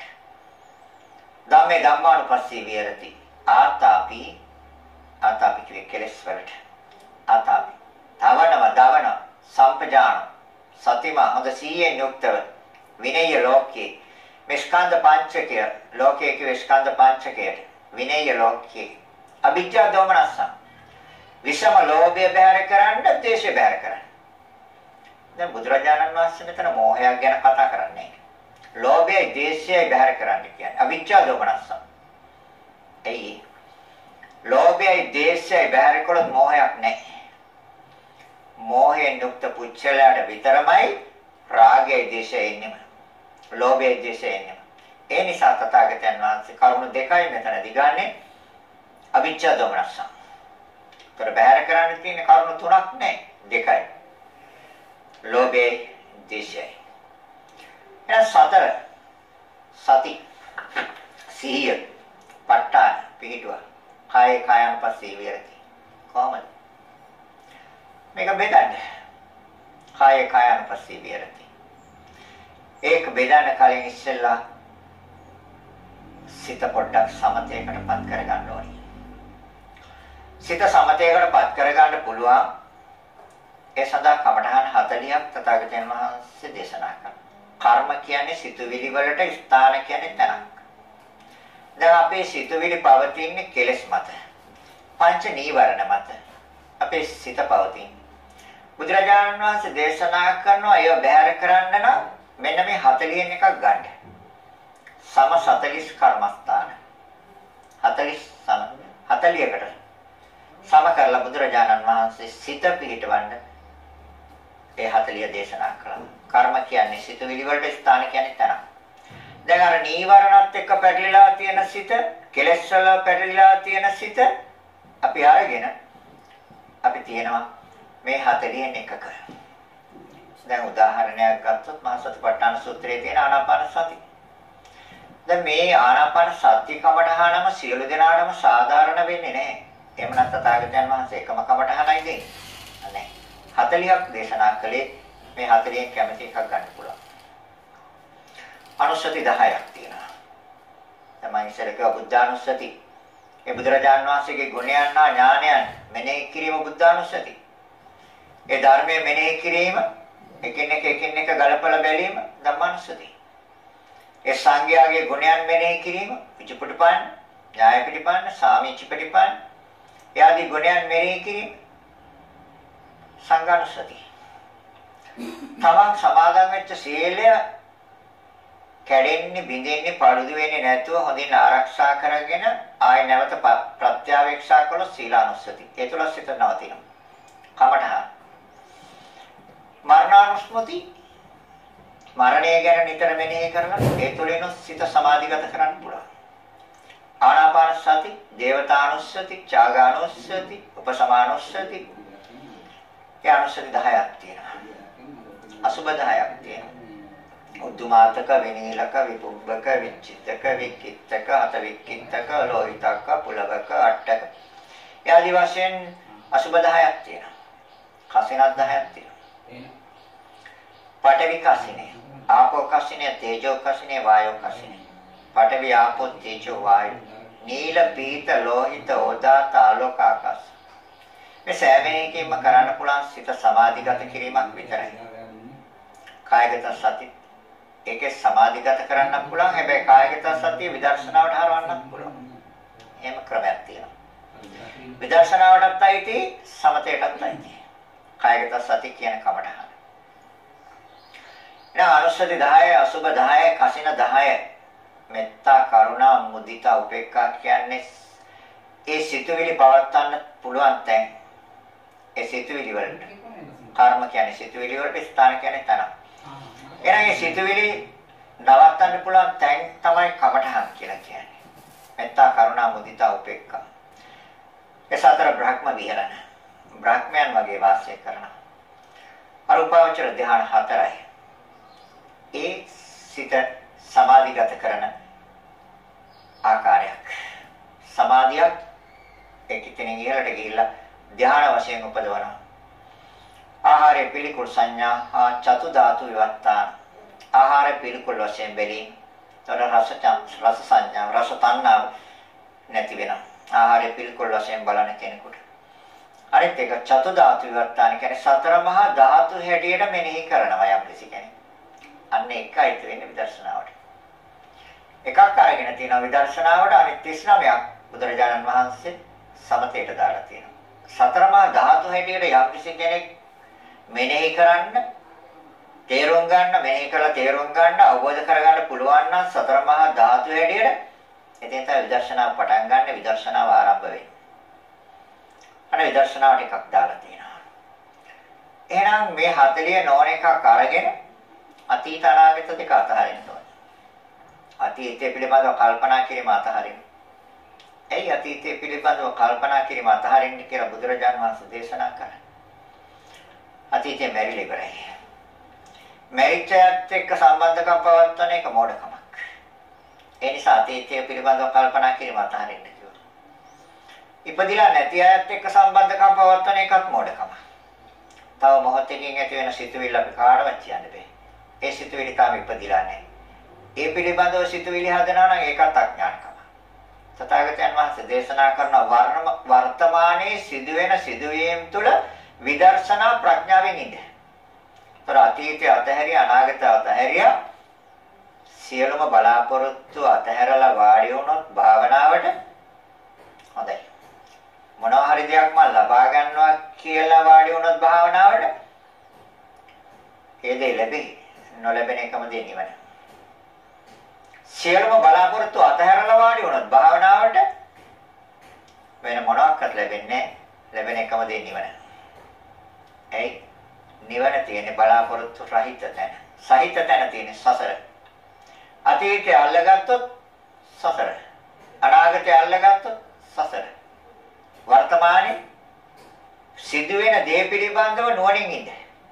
ධම්මේ ධම්මානුපස්සී විහෙරති ආතාපි ආතාපි කියේ කෙලස් වලට ආතාපි ධවනව ධවන සම්පජාන සතිම හොඳ සීයෙන් යුක්තව විනය ලෝකේ මේ ස්කන්ධ පංචකය ලෝකයේ කිය ස්කන්ධ පංචකයට විනය ලෝකේ අවිජ්ජා දෝමනස්ස විෂම ලෝභය බැහැර කරන්න ද්වේෂය බැහැර කරන්න දැන් බුදුරජාණන් වහන්සේ මෙතන මෝහයක් ගැන කතා කරන්නේ ලෝභයයි ද්වේෂයයි බැහැර කරන්න කියන්නේ අවිජ්ජා දෝමනස්ස එයි ලෝභයයි ද්වේෂයයි බැහැර කළොත් මෝහයක් නැහැ මෝහයෙන් යුක්ත පුච්චලයට විතරමයි රාගයයි ද්වේෂයයි එන්නේම ලෝභයයි ද්වේෂයයි එන්නේම ඒ නිසා තථාගතයන් වහන්සේ කරුණු දෙකයි මෙතනදී ගන්නේ අවිජ්ජා දෝමනස්ස. ඒතර බැහැර කරන්න තියෙන කරුණු තුනක් නෑ දෙකයි. ලෝභය, ද්වේෂය. එන සතර සති සිහිය ප ဋ ාණ පිහිටුවා. කාය කායanusasී විහෙරති. කොහොමද? මේක බෙදන්න. කාය කායanusasී විහෙරති. ඒක බෙදන්න කලින් ඉස්සෙල්ලා සිත පොඩ්ඩක් සමතේකටපත් කරගන්න ඕනේ. සිත සමතේකටපත් කරගන්න පුළුවන් ඒ සඳහා කමඨහන් හතළියක් තථාගතයන් වහන්සේ දේශනා කළා. කර්ම කියන්නේ සිතුවිලි වලට ස්ථාන කියන්නේ තැනක්. දැන් අපේ සිතුවිලි පවතින්නේ කෙලෙස් මත. පංච නීවරණ මත. අපේ සිත පවතින්නේ. බුදුරජාණන් වහන්සේ දේශනා කරනවා ඒව බැහැර කරන්න නම් මෙන්න මේ හතළියෙන් එකක් ගන්න. සම සතලිස් කර්මස්ථාන. හතළිස් සම හතළියකට සම කරලා බුදුරජාණන් වහන්සේ සිත පිහිටවන්න ඒ හතළිය දේශනා කළා. කර්ම කියන්නේ සිතුවිලි වලට ස්ථාන කියන්නේ තැන. දැන් අර නීවරණත් එක්ක පැටලිලා තියෙන සිත, කෙලෙස් වල පැටලිලා තියෙන සිත අපි ආගෙන අපි තියෙනවා මේ හතළියෙන් එකක. දැන් උදාහරණයක් ගත්තොත් මහා සතිපට්ඨාන සූත්‍රයේ තියෙන ආනාපාන සති. දැන් මේ ආනාපාන සති කමඨහනම සියලු දෙනාටම සාධාරණ වෙන්නේ නැහැ. එහෙමනම් තථාගතයන් වහන්සේ එකම කමඨහනයි දෙන්නේ. නැහැ. හතළියක් දේශනා කළේ මේ හතළියෙන් කැමති එකක් ගන්න පුළුවන්. අනුස්සති දහයක් තියෙනවා. තමයි ඉස්සරක බුද්ධානුස්සති. ඒ බුදුරජාණන් වහන්සේගේ ගුණයන් හා ඥානයන් මෙනෙහි කිරීම බුද්ධානුස්සති. ඒ ධර්මයේ මෙනෙහි කිරීම එකින් එක එකින් එක ගලපලා බැලීම ධම්මානුස්සති. ඒ සංඝයාගේ ගුණයන් මෙනෙහි කිරීම විචිපටිපන්න, ඥායපටිපන්න, සාමිච්චපටිපන්න යාදී ගුණයන් මෙනෙහි කිරීම සංඝානුස්සති. තමන් සමාදන් වෙච්ච සීලය කැඩෙන්නේ, බිඳෙන්නේ, පළුදු වෙන්නේ නැතුව හොඳින් ආරක්ෂා කරගෙන ආය නැවත ප්‍රත්‍යාවේක්ෂා කළොත් සීලානුස්සති. ඒ තුල සිත නවතිනවා. කමඨහ. මරණානුස්මති මරණය ගැන නිතර මෙනෙහි කරලා ඒ තුළින් සිත සමාධිගත කරන්න පුළුවන්. ආනාපාන සති, දේවතානුස්සති, ඡාගානුස්සති, උපසමානුස්සති. ඒ අනුස්සති දහයක් තියෙනවා. අසුබ දහයක් තියෙනවා. උද්දුමාතක, විනීලක, විපුබ්බක, විචිත්තක, වික්කිත්තක, හත වික්කිත්තක, ලෝහිතක, පුලවක, අට්ටක. ඒ ආදි වශයෙන් අසුබ දහයක් තියෙනවා. කසිනක් දහයක් තියෙනවා. පඨවි කසිනේ, ආපෝ කසිනේ, තේජෝ කසිනේ, වායෝ කසිනේ. පඨවි, ආපෝ, තේජෝ, වායෝ. නීල, පීත, ලෝහිත, ඕදාත, ආලෝක, ආකාශ. මේ සෑම එකකින්ම කරන්න පුළුවන් සිත සමාධිගත කිරීමක් විතරයි. කායගත සති ඒකේ සමාධිගත කරන්න පුළුවන්. හැබැයි කායගත සතිය විදර්ශනාවට හරවන්නත් පුළුවන්. එහෙම ක්‍රමයක් තියෙනවා. විදර්ශනාවටත් අයිති සමතයටත් අයිති. කායගත සති කියන කමඨහන. එහෙනම් අනුස්සති දහය, අසුබ දහය, කසින දහය, මෙත්තා, කරුණා, මුදිතා, උපේක්ඛා කියන්නේ ඒ සිතුවිලි පවත්වන්න පුළුවන් තැන්. ඒ සිතුවිලි වලට කර්ම කියන්නේ සිතුවිලි වලට, ස්ථාන කියන්නේ තන. එහෙනම් මේ සිතුවිලි නවත්තන්න පුළුවන් තැන් තමයි කමඨහන් කියලා කියන්නේ. මෙත්තා, කරුණා, මුදිතා, උපේක්ඛා. ඒ සතර බ්‍රහ්ම විහරණ. බ්‍රහ්මයන් වගේ වාසය කරන අරූපාවචර ධ්‍යාන හතරයි. ඒ සිත සමාධිගත කරන ආකාරයක්. සමාධියක් එකිනෙකින් ඉහළට ගිහිල්ලා ධ්‍යාන වශයෙන් උපදවනවා. ආහාරය පිළිකුල් සංඥා චතු ධාතු විවත්තාන. ආහාර පිළිකුල් වශයෙන් බැලීම. තොර රස රස සංඥා රස තණ්හාව නැති වෙනවා. ආහාර පිළිකුල් වශයෙන් බලන කෙනෙකුට. අනිත් එක චතු ධාතු විවත්තාන කියන්නේ සතර මහා ධාතු හැටියට මෙනෙහි කරනවා යම් කිසි කෙනෙක්. අන්න එකයි වෙන්නේ විදර්ශනාවට. එකක් අරගෙන තියෙනවා විදර්ශනාවට අනිත් තිස් නවයක් බුදුරජාණන් වහන්සේ සමතේට දාලා තියෙනවා. සතර මහා ධාතු හැටියට යම් කිසි කෙනෙක් මෙනෙහි කරන්න, තේරුම් ගන්න, මෙනෙහි කරලා තේරුම් ගන්න, අවබෝධ කරගන්න පුළුවන් නම් සතර මහා ධාතු හැටියට එතෙන් තමයි විදර්ශනාව පටන් ගන්න, විදර්ශනාව ආරම්භ වෙන්නේ. අනේ විදර්ශනාවට එකක් දාලා තියෙනවා. එහෙනම් මේ හතළිය නෝන එකක් අරගෙන අතීත අනාගත දෙක අතහරින්න ඕනේ. අතීතය පිළිබඳව කල්පනා කිරීම අතහරින්න. එයි අතීතය පිළිබඳව කල්පනා කිරීම අතහරින්න කියලා බුදුරජාණන් වහන්සේ දේශනා කළා. අතීතය මැරිලා ඉවරයි. මැරිච්චයත් එක්ක සම්බන්ධකම් පවත්වන එක මෝඩකමක්. ඒ නිසා අතීතය පිළිබඳව කල්පනා කිරීම අතහරින්න කිව්වා. ඉපදිලා නැති අයත් එක්ක සම්බන්ධකම් පවත්වන එකත් මෝඩකමක්. තව මොහොතකින් ඇති වෙන සිතුවිල්ල අපි කාටවත් කියන්න බෑ. ඒ සිතුවිලි තාම ඉපදිලා නැහැ. ඒ පිළිබඳව සිතුවිලි හදනවා නම් ඒකත් අඥානකම. තථාගතයන් වහන්සේ දේශනා කරන වර්තමානයේ සිදුවෙන සිදුවීම් තුළ විදර්ශනා ප්‍රඥාවෙන් ඉඳ. ତොර අතීතය අතහැරිය අනාගතය අතහැරිය සියලුම බලාපොරොත්තු අතහැරලා වාඩි වුණොත් භාවනාවට හොඳයි. මොනවා හරි දෙයක් මම ලබා ගන්නවා කියලා වාඩි වුණොත් භාවනාවට ඒ දේ ලැබෙයි. නොලැබෙන එකම දේ නිවන. සියලුම බලාපොරොත්තු අතහැරලා වාඩි වුණොත් භාවනාවට වෙන මොනවාක්වත් ලැබෙන්නේ නැහැ. ලැබෙන එකම දේ නිවන. එයි නිවන තියෙන්නේ බලාපොරොත්තු රහිත තැන. සහිත තැන තියෙන්නේ සසර. අතීතය අල්ලගත්තොත් සසර. අනාගතය අල්ලගත්තොත් සසර. වර්තමානයේ සිදුවෙන දේ පිළිබඳව නුවණින් ඉන්න.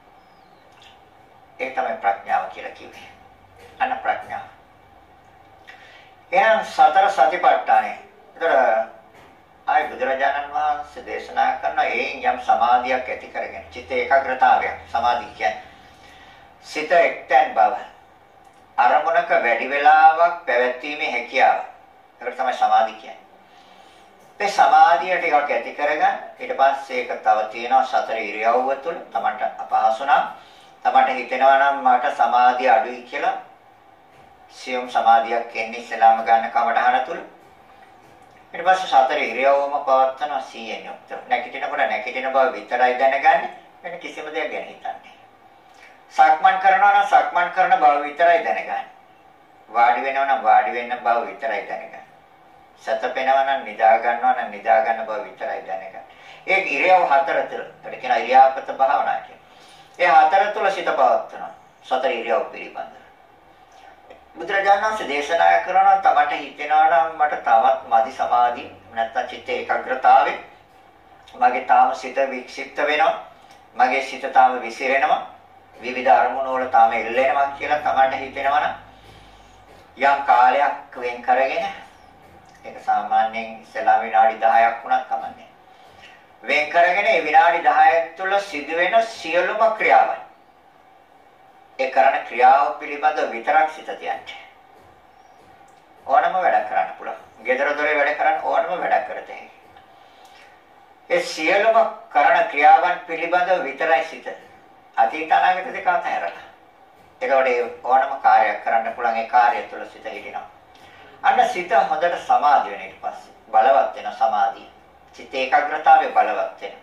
ඒක තමයි ප්‍රඥාව කියලා කිව්වේ. අන්න ප්‍රඥාව. එහෙනම් සතර සතිපට්ඨානය. ඒතර ආයි බුදුරජාණන් වහන්සේ දේශනා කරන ඒන් යම් සමාධියක් ඇති කරගෙන චිත්ත ඒකාග්‍රතාවයක් සමාධිය කියන්නේ සිත එක්තැන් බව අරමුණක වැඩි වේලාවක් පැවැත්වීමේ හැකියාව. ඒකට තමයි සමාධිය කියන්නේ. මේ සමාධිය ටිකක් ඇති කරගන්න ඊට පස්සේ ඒක තව තියෙනවා සතර ඉරියව්ව තුළ තමන්ට අපහසු නම් තමන්ට හිතෙනවා නම් මට සමාධිය අඩුයි කියලා සියුම් සමාධියක් එන්නේ ඉස්සලාම ගන්න කමටහන තුළ ඊට පස්සේ සතර ඉරියව්වම පවත්වන සීයෙන් යුක්තව නැගිටිනකොට නැගිටින බව විතරයි දැනගන්නේ වෙන කිසිම දෙයක් ගැන හිතන්නේ. සක්මන් කරනවා නම් සක්මන් කරන බව විතරයි දැනගන්නේ. වාඩි වෙනවා නම් වාඩි වෙන්න බව විතරයි දැනගන්නේ. සතපෙනවා නම් නිදා ගන්නවා නම් නිදා ගන්න බව විතරයි දැනගන්නේ. ඒ ඉරියව් හතර තුළ ඒකට කියන ඉරියාපත භාවනා කියන. ඒ හතර තුළ සිත පවත්වනවා. සතර ඉරියව් පිළිබඳව. බුදුරජාණන් වහන්සේ දේශනා කරනවා තමට හිතෙනවා නම් මට තවත් මදි සමාධිය නැත්නම් චිත්ත ඒකාග්‍රතාවෙ මගේ තාම සිත වික්ෂිප්ත වෙනවා මගේ සිත තාම විසිරෙනවා විවිධ අරමුණු වල තාම එල්ලෙනවා කියලා තමට හිතෙනවා නම් යම් කාලයක් වෙන් කරගෙන ඒක සාමාන්‍යයෙන් ඉස්සලා විනාඩි දහයක් වුණත් කමන්නේ වෙන් කරගෙන ඒ විනාඩි දහයක් තුළ සිදුවෙන සියලුම ක්‍රියාවන් ඒ කරන ක්‍රියාව පිළිබඳ විතරක් සිත තියන්නේ. ඕනම වැඩක් කරන්න පුළුවන්. ගෙදර දොරේ වැඩ කරන්න ඕනම වැඩක් කරත හැකියි. ඒ සියලුම කරන ක්‍රියාවන් පිළිබඳ විතරයි සිත. අතීත අනාගත දෙක අතහැරලා. ඒකෝට ඕනම කාර්යයක් කරන්න පුළුවන් ඒ කාර්යය තුළ සිත හිටිනවා. අන්න සිත හොඳට සමාධි වෙන ඊට පස්සේ. බලවත් වෙන සමාධිය. චිත්ත ඒකාග්‍රතාවය බලවත් වෙන.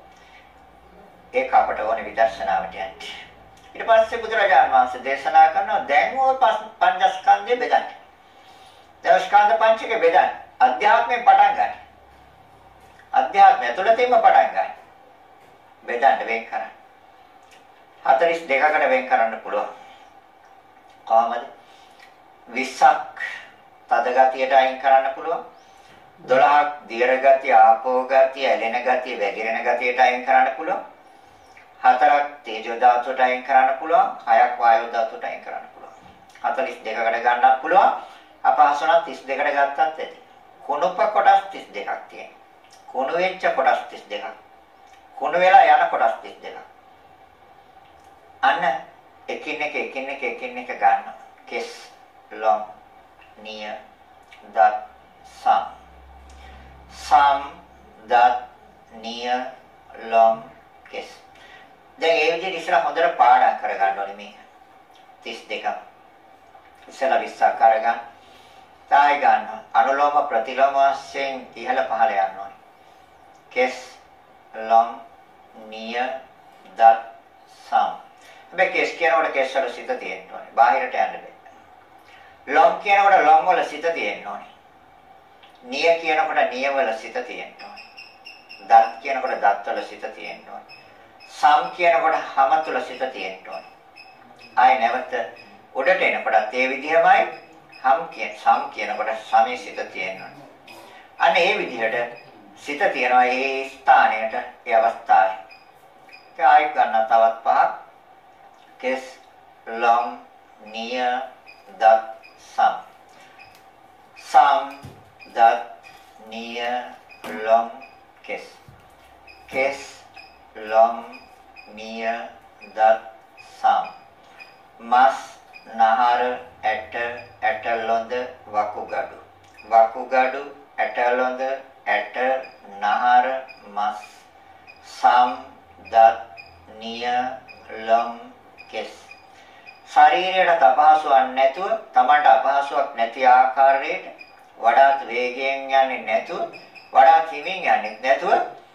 ඒක අපට ඕනේ විදර්ශනාවට යන්න. ඊට පස්සේ බුදුරජාණන් වහන්සේ දේශනා කරනවා දැන් ඔය පංචස්කන්ධය බෙදන්න. දැන් ස්කන්ධ පංචකය බෙදන්න. අධ්‍යාත්මයෙන් පටන් ගන්න. අධ්‍යාත්මය තුළතින්ම පටන් ගන්න. බෙදන්න වෙන් කරන්න. හතළිස් දෙකකට වෙන් කරන්න පුළුවන්. කොහමද? විස්සක් තද ගතියට අයින් කරන්න පුළුවන්. දොළහක් දියර ගතිය, ආපෝ ගතිය, ඇලෙන ගතිය, වැగిරෙන ගතියට අයින් කරන්න පුළුවන්. හතරක් තේජෝ ධාතුවට අයින් කරන්න පුළුවන්. හයක් වායෝ ධාතුවට අයින් කරන්න පුළුවන්. හතළිස් දෙකකට ගන්නත් පුළුවන්. අපහසු නම් තිස් දෙකකට ගත්තත් ඇති. කුණුප කොටස් තිස් දෙකක් තියෙනවා. කුණු වෙච්ච කොටස් තිස් දෙකක්. කුණු වෙලා යන කොටස් තිස් දෙකක්. අන්න එකින් එක එකින් එක එකින් එක ගන්න. කෙස්, ලොම්, නිය, දත්, සම්. සම්, දත්, නිය, ලොම්, කෙස්. දැන් ඒ විදිහට ඉස්සලා හොඳට පාඩම් කරගන්න ඕනේ මේක. තිස් දෙක. ඉස්සලා විස්සක් අරගන්න. තායි ගන්න. අනුලෝම ප්‍රතිලෝම වශයෙන් ඉහළ පහළ යන්න ඕනේ. කෙස්, ලොම්, නිය, දත්, සම්. හැබැයි කෙස් කියනකොට කෙස් වල සිත තියෙන්න ඕනේ. බාහිරට යන්න බෑ. ලොම් කියනකොට ලොම් වල සිත තියෙන්න ඕනේ. නිය කියනකොට නිය වල සිත තියෙන්න ඕනේ. දත් කියනකොට දත් වල සිත තියෙන්න ඕනේ. සම් කියනකොට හම තුල සිත තියෙන්න ඕනේ. ආය නැවත උඩට එනකොටත් ඒ විදිහමයි හම් කියන සම් කියනකොට සමේ සිත තියෙන්න ඕනේ. අන්න ඒ විදිහට සිත තියනවා ඒ ස්ථානයට ඒ අවස්ථාවේ. ඒ ආයි ගන්න තවත් පහක්. කෙස්, ලොම්, නිය, දත්, සම්. සම්, දත්, නිය, ලොම්, කෙස්. කෙස්, ලොම්, නිය, දත්, සම්. මස්, නහර, ඇට, ඇටලොඳ, වකුගඩු. වකුගඩු, ඇටලොඳ, ඇට, නහර, මස්. සම්, දත්, නිය, ලොම්, කෙස්. ශරීරයට අපහසුවක් නැතුව, Tamanට අපහසුවක් නැති ආකාරයට වඩාත් වේගයෙන් යන්නේ නැතුව, වඩාත් හිමින් යන්නේ නැතුව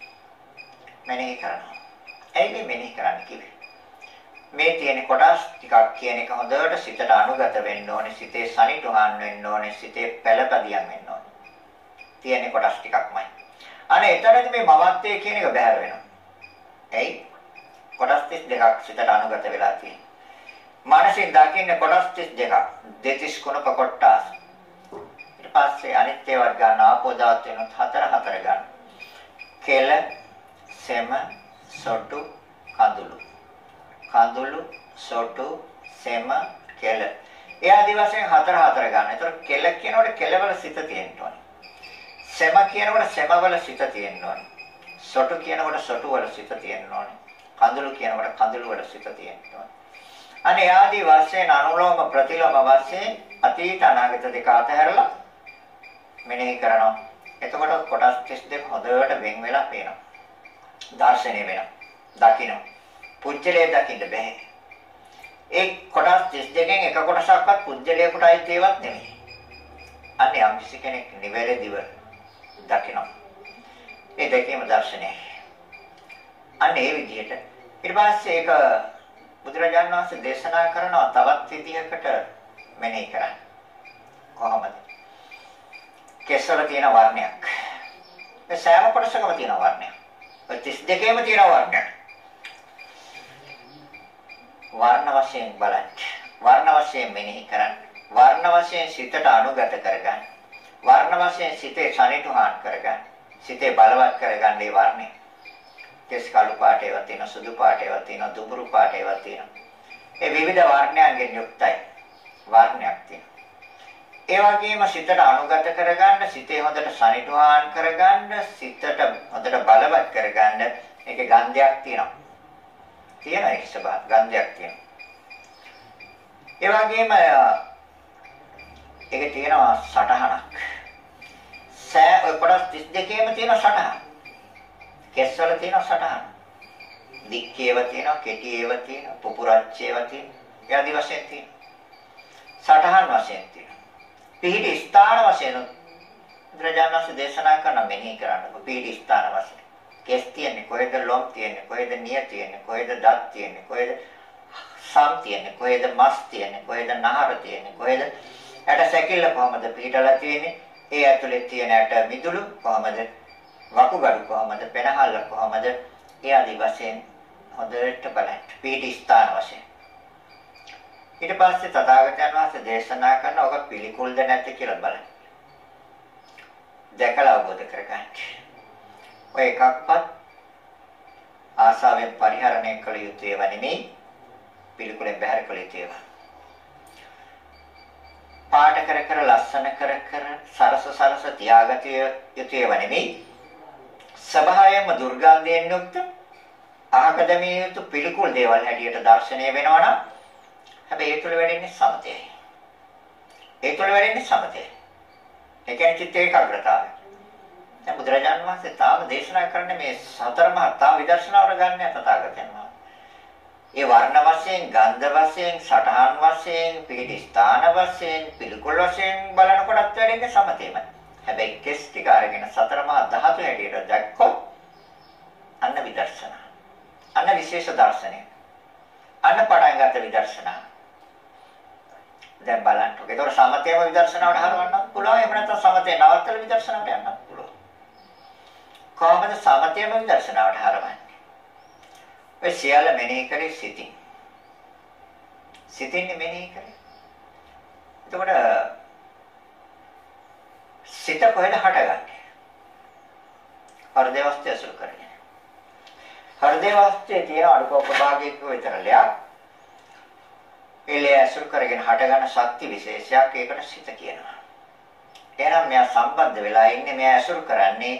මෙනෙහි කරනවා. ඇයි මේ මෙනෙහි කරන්න කිව්වේ? මේ තියෙන කොටස් ටිකක් කියන එක හොඳට සිතට අනුගත වෙන්න ඕනේ, සිතේ සනිටුහන් වෙන්න ඕනේ, සිතේ පළපදියම් වෙන්න ඕනේ. තියෙන කොටස් ටිකක්මයි. අනේ එතනදී මේ මමත්වයේ කියන එක බැහැර වෙනවා. ඇයි? කොටස් තිස් දෙකක් සිතට අනුගත වෙලා තියෙනවා. මානසින් දකින්න කොටස් තිස් දෙකක්. දෙතිස් කුණප කොටස්. ඊට පස්සේ අනිත් ඒවා ගන්න ආපෝ ධාතු වෙනත් හතර හතර ගන්න. කෙල, සෙම, සොටු, කඳුළු. කඳුළු, සොටු, සෙම, කෙල. ඒ ආදි වශයෙන් හතර හතර ගන්න. ඒතර කෙල කියනකොට කෙලවල සිත තියෙන්න ඕනේ. සෙම කියනකොට සෙමවල සිත තියෙන්න ඕනේ. සොටු කියනකොට සොටු වල සිත තියෙන්න ඕනේ. කඳුළු කියනකොට කඳුළු වල සිත තියෙන්න ඕනේ. අනේ ආදී වශයෙන් අනුලෝම ප්‍රතිලෝම වශයෙන් අතීත අනාගත දෙක අතහැරලා මෙනෙහි කරනවා. එතකොට කොටස් තිස් දෙක හොඳට වෙන් වෙලා පේනවා. දර්ශනය වෙනවා. දකින්න. පුජ්‍යලයේ දකින්න බෑ. ඒ කොටස් තිස් දෙකෙන් එක කොටසක්වත් පුජ්‍යලයකට අයිති ඒවත් නෙමෙයි. අනේ යම් කෙනෙක් නිවැරදිව දකිනවා. ඒ දෙකේම දර්ශනයයි. අනේ ඒ විදිහට ඊට පස්සේ ඒක බුදුරජාණන් වහන්සේ දේශනා කරනවා තවත් විදිහකට මෙනෙහි කරන්න. කොහොමද? කෙස්වල තියෙන වර්ණයක්. ඒ සෑම කොටසකම තියෙන වර්ණයක්. ඒ තිස් දෙකේම තියෙන වර්ණයක්. වර්ණ වශයෙන් බලන්න. වර්ණ වශයෙන් මෙනෙහි කරන්න. වර්ණ වශයෙන් සිතට අනුගත කරගන්න. වර්ණ වශයෙන් සිතේ සනිටුහන් කරගන්න. සිතේ බලවත් කරගන්න මේ වර්ණය. කෙස් කළු පාට ඒවා තියෙනවා, සුදු පාට ඒවා තියෙනවා, දුඹුරු පාට ඒවා තියෙනවා. ඒ විවිධ වර්ණයන්ගෙන් යුක්තයි. වර්ණයක් තියෙනවා. ඒ වගේම සිතට අනුගත කරගන්න, සිතේ හොඳට සනිටුහන් කරගන්න, සිතට හොඳට බලවත් කරගන්න ඒකේ ගන්ධයක් තියෙනවා. තියෙනවා ඒක ස්වභාව ගන්ධයක් තියෙනවා. ඒ වගේම ඒකේ තියෙනවා සටහනක්. සෑ ඔය කොටස් තිස් දෙකේම තියෙන සටහන. කෙස්වල තියෙන සටහන. දික්කේව තියෙනවා, කෙටිේව තියෙනවා, පුපුරච්චේව තියෙනවා. ඒ ආදි වශයෙන් තියෙනවා. සටහන් වශයෙන් තියෙනවා. පිහිටි ස්ථාන වශයෙන් බුදුරජාණන් වහන්සේ දේශනා කරන මෙනෙහි කරන්න පීඩි ස්ථාන වශයෙන්. කෙස් තියෙන්නේ කොහෙද, ලොම් තියෙන්නේ කොහෙද, නිය තියෙන්නේ කොහෙද, දත් තියෙන්නේ කොහෙද, සම් තියෙන්නේ කොහෙද, මස් තියෙන්නේ කොහෙද, නහර තියෙන්නේ කොහෙද, ඇට සැකිල්ල කොහමද පිටලා තියෙන්නේ, ඒ ඇතුලේ තියෙන ඇට මිදුළු කොහමද, වකුගඩු කොහමද, පෙනහල්ල කොහමද, ඒ ආදි වශයෙන් හොඳට බලන්න පීඩි ස්ථාන වශයෙන්. ඊට පස්සේ තථාගතයන් වහන්සේ දේශනා කරන ඔබ පිළිකුල්ද නැති කියලා බලන්න. දැකලා අවබෝධ කරගන්න. ඔය එකක්වත් ආසාවෙන් පරිහරණය කළ යුතු ඒවා නෙමෙයි, පිළිකුලෙන් බැහැර කළ යුතු ඒවා. පාට කර කර ලස්සන කර කර සරස සරස තියාගත යුතු ඒවා නෙමෙයි. සබහායම දුර්ගන්ධයෙන් යුක්ත අහකදමිය යුතු පිළිකුල් දේවල් හැටියට දැర్శණය වෙනවා නම් හැබැයි ඒ තුළ වැඩෙන්නේ සමතයයි. ඒ තුළ වැඩෙන්නේ සමතයයි. ඒ කියන්නේ චිත්ත ඒකාග්‍රතාවය. දැන් බුදුරජාණන් වහන්සේ තාම දේශනා කරන්නේ මේ සතර මහා තාම විදර්ශනාවට ගන්න තථාගතයන් වහන්සේ. ඒ වර්ණ වශයෙන්, ගන්ධ වශයෙන්, සටහන් වශයෙන්, පිළිදි ස්ථාන වශයෙන්, පිළිකුල් වශයෙන් බලනකොටත් වැඩෙන්නේ සමතේමයි. හැබැයි කෙස් ටික අරගෙන සතර මහා ධාතු හැටියට දැක්කොත් අන්න විදර්ශනා. අන්න විශේෂ දර්ශනය. අන්න පටන් ගන්න විදර්ශනා. දැන් බලන්න. ඒතකොට සමතේම විදර්ශනාවට හරවන්නත් පුළුවන්. එහෙම නැත්නම් සමතේ නවත්තලා විදර්ශනාවට යන්නත් පුළුවන්. කොහොමද සමතේම විදර්ශනාවට හරවන්නේ? ඔය සියල්ල මෙනෙහි කරේ සිතින්. සිතින් මෙනෙහි කරේ. එතකොට සිත කොහෙද හටගන්නේ? හෘදේ වස්තුව ඇසුරු කරගෙන. හෘදේ වස්තුවේ තියෙන අනුකෝප භාගයක විතරලයක්. එලේ ඇසුරු කරගෙන හටගන්න ශක්ති විශේෂයක් ඒකට සිත කියනවා. එහෙනම් මෙයා සම්බන්ධ වෙලා ඉන්නේ, මෙයා ඇසුරු කරන්නේ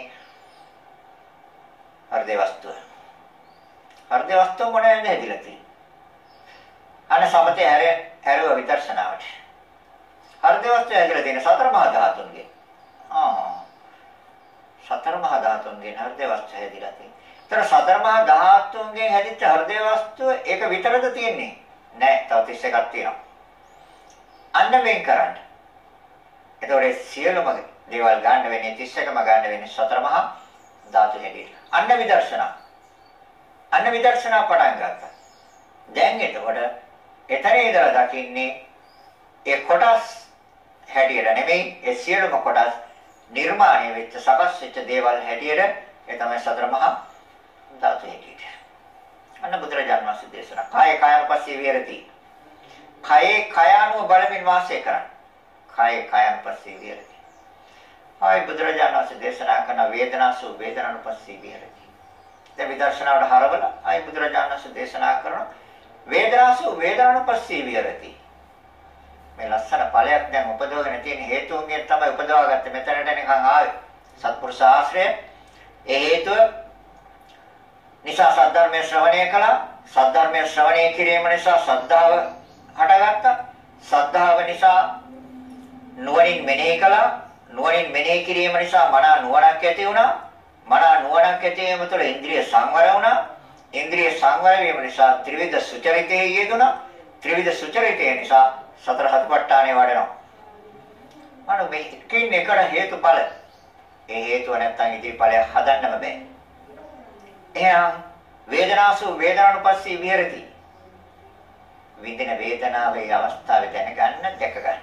හෘදේ වස්තුව. හෘදේ වස්තුව මොනවද හැදිලා තියෙන්නේ? අන්න සමතේ හැර හැරුව විදර්ශනාවට. හෘදේ වස්තුව හැදිලා තියෙන සතර මහා ධාතුන්ගෙන්. ආ. සතර මහා ධාතුන්ගෙන් හෘදේ වස්තුව හැදිලා තියෙන්නේ. ඒතර සතර මහා ධාතුන්ගෙන් හැදිච්ච හෘදේ වස්තුව ඒක විතරද තියෙන්නේ? නෑ, තව තිස් එකක් තියෙනවා. අන්න වෙන් කරන්න. ඒතකොට සියලුම දේවල් ගන්න වෙන්නේ තිස් එකම ගන්න වෙන්නේ සතර මහා ධාතු හැටියට. අන්න විදර්ශනා. අන්න විදර්ශනා පටන් ගත්තා. දැන් එතකොට එතන ඉඳලා දකින්නේ ඒ කොටස් හැටියට නෙමෙයි, ඒ සියලුම කොටස් නිර්මාණය වෙච්ච සකස් වෙච්ච දේවල් හැටියට. ඒ තමයි සතර මහා ධාතු හැටියට. අන්න බුදුරජාණන් වහන්සේ දේශනා කාය කායනුපස්සී විහෙරති. කයේ කය අනුව බලමින් වාසය කරන්න. කාය කායනුපස්සී විහෙරති. ආයි බුදුරජාණන් වහන්සේ දේශනා කරන වේදනාසු වේදනානුපස්සී විහෙරති. දැන් විදර්ශනාවට හරවලා ආයි බුදුරජාණන් වහන්සේ දේශනා කරන වේදනාසු වේදනානුපස්සී විහෙරති. මේ ලස්සන ඵලයක් දැන් උපදවගෙන තියෙන හේතුන්ගෙන් තමයි උපදවාගත්තේ. මෙතනට නිකන් ආවේ සත්පුරුෂ ආශ්‍රය. ඒ හේතුව නිසා සද්ධර්මයේ ශ්‍රවණය කළා. සද්ධර්මයේ ශ්‍රවණය කිරීම නිසා ශ්‍රද්ධාව හටගත්තා. ශ්‍රද්ධාව නිසා නුවණින් මෙනෙහි කළා. නුවණින් මෙනෙහි කිරීම නිසා මනා නුවණක් ඇති වුණා. මනා නුවණක් ඇති වීම තුළ ඉන්ද්‍රිය සංවර වුණා. ඉන්ද්‍රිය සංවර වීම නිසා ත්‍රිවිධ සුචරිතයේ යෙදුණා. ත්‍රිවිධ සුචරිතය නිසා සතර සතිපට්ඨානෙ වඩනවා. අනු මේ එකින් එකට හේතුඵල. ඒ හේතුව නැත්තම් ඉදිරි ඵලයක් හදන්නම බෑ. එහෙනම් වේදනාසු වේදනානුපස්සී විහෙරති. විඳින වේදනාවේ අවස්ථාවේ දැනගන්න, දැක ගන්න.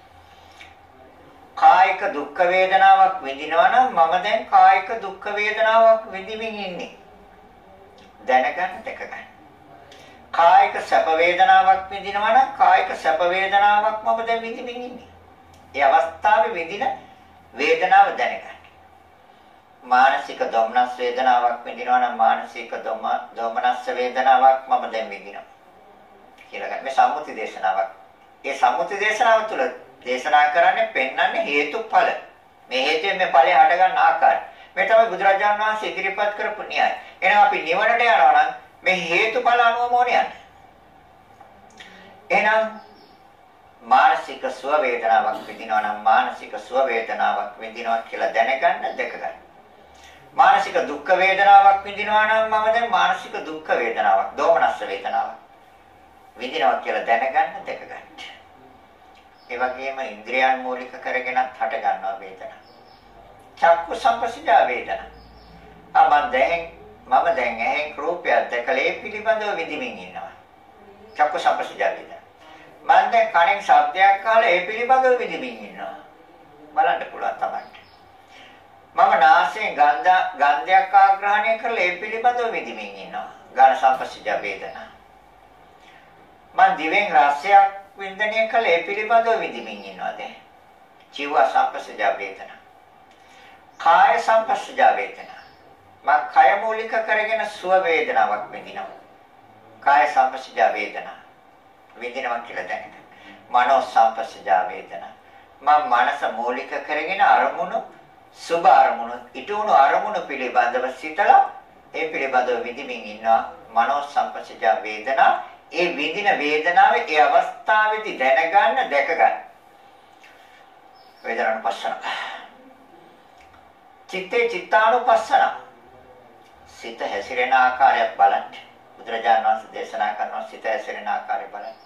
කායික දුක් වේදනාවක් විඳිනවා නම් මම දැන් කායික දුක් වේදනාවක් විඳිමින් ඉන්නේ. දැනගන්න, දැක ගන්න. කායික සැප වේදනාවක් විඳිනවා නම් කායික සැප වේදනාවක් මම දැන් විඳිමින් ඉන්නේ. ඒ අවස්ථාවේ විඳින වේදනාව දැනගන්න. මානසික දොම්නස් වේදනාවක් විඳිනවා නම් මානසික දොම දොමනස් වේදනාවක් මම දැන් විඳිනවා කියලා ගන්න. මේ සම්මුති දේශනාවක්. ඒ සම්මුති දේශනාව තුළ දේශනා කරන්නේ පෙන්වන්නේ හේතුඵල. මේ හේතුයෙන් මේ ඵලය හට ගන්න ආකාරය. මේ තමයි බුදුරජාණන් වහන්සේ ඉදිරිපත් කරපු න්‍යාය. එහෙනම් අපි නිවනට යනවා නම් මේ හේතුඵල අනුවම ඕනේ යන්න. එහෙනම් මානසික සුව වේදනාවක් විඳිනවා නම් මානසික සුව වේදනාවක් විඳිනවා කියලා දැනගන්න, දැක ගන්න. මානසික දුක් වේදනාවක් විඳිනවා නම් මම දැන් මානසික දුක් වේදනාවක්, දෝමනස්ස වේදනාවක් විඳිනවා කියලා දැනගන්න, දැක ගන්න. ඒ වගේම ඉන්ද්‍රියන් මූලික කරගෙනත් හට ගන්නවා වේදනා. චක්කු සම්පස්සජා වේදනා. ආ මම දැන් මම දැන් ඇහෙන් රූපයක් දැකලා ඒ පිළිබඳව විඳින්මින් ඉන්නවා. චක්කු සම්පස්සජා වේදනා. මම දැන් කනෙන් ශබ්දයක් අහලා ඒ පිළිබඳව විඳින්මින් ඉන්නවා. බලන්න පුළුවන් තමයි. මම නාසයෙන් ගන්ධ ගන්ධයක් ආග්‍රහණය කරලා ඒ පිළිබඳව විඳින්මින් ඉන්නවා. ගාන සම්පස්සජා වේදනා. මම දිවෙන් රසයක් වින්දනය කළ ඒ පිළිබඳව විඳින්මින් ඉන්නවා දැන්. ජීව සම්පස්සජා වේදනා. කාය සම්පස්සජා වේදනා. මම කය මූලික කරගෙන සුව වේදනාවක් විඳිනවා. කාය සම්පස්සජා වේදනා. විඳිනවා කියලා දැනෙන. මනෝ සම්පස්සජා වේදනා. මම මනස මූලික කරගෙන අරමුණු සුභ අරමුණු ඊටුණු අරමුණු පිළිබඳව සිතලා ඒ පිළිබඳව විඳින්මින් ඉන්නවා. මනෝ සම්පස්සජා වේදනා. ඒ විඳින වේදනාවේ ඒ අවස්ථාවේදී දැනගන්න දැක ගන්න. වේදනානුපස්සන. චිත්තේ චිත්තානුපස්සන. සිත හැසිරෙන ආකාරයක් බලන්න. බුදුරජාණන් වහන්සේ දේශනා කරනවා සිත හැසිරෙන ආකාරය බලන්න.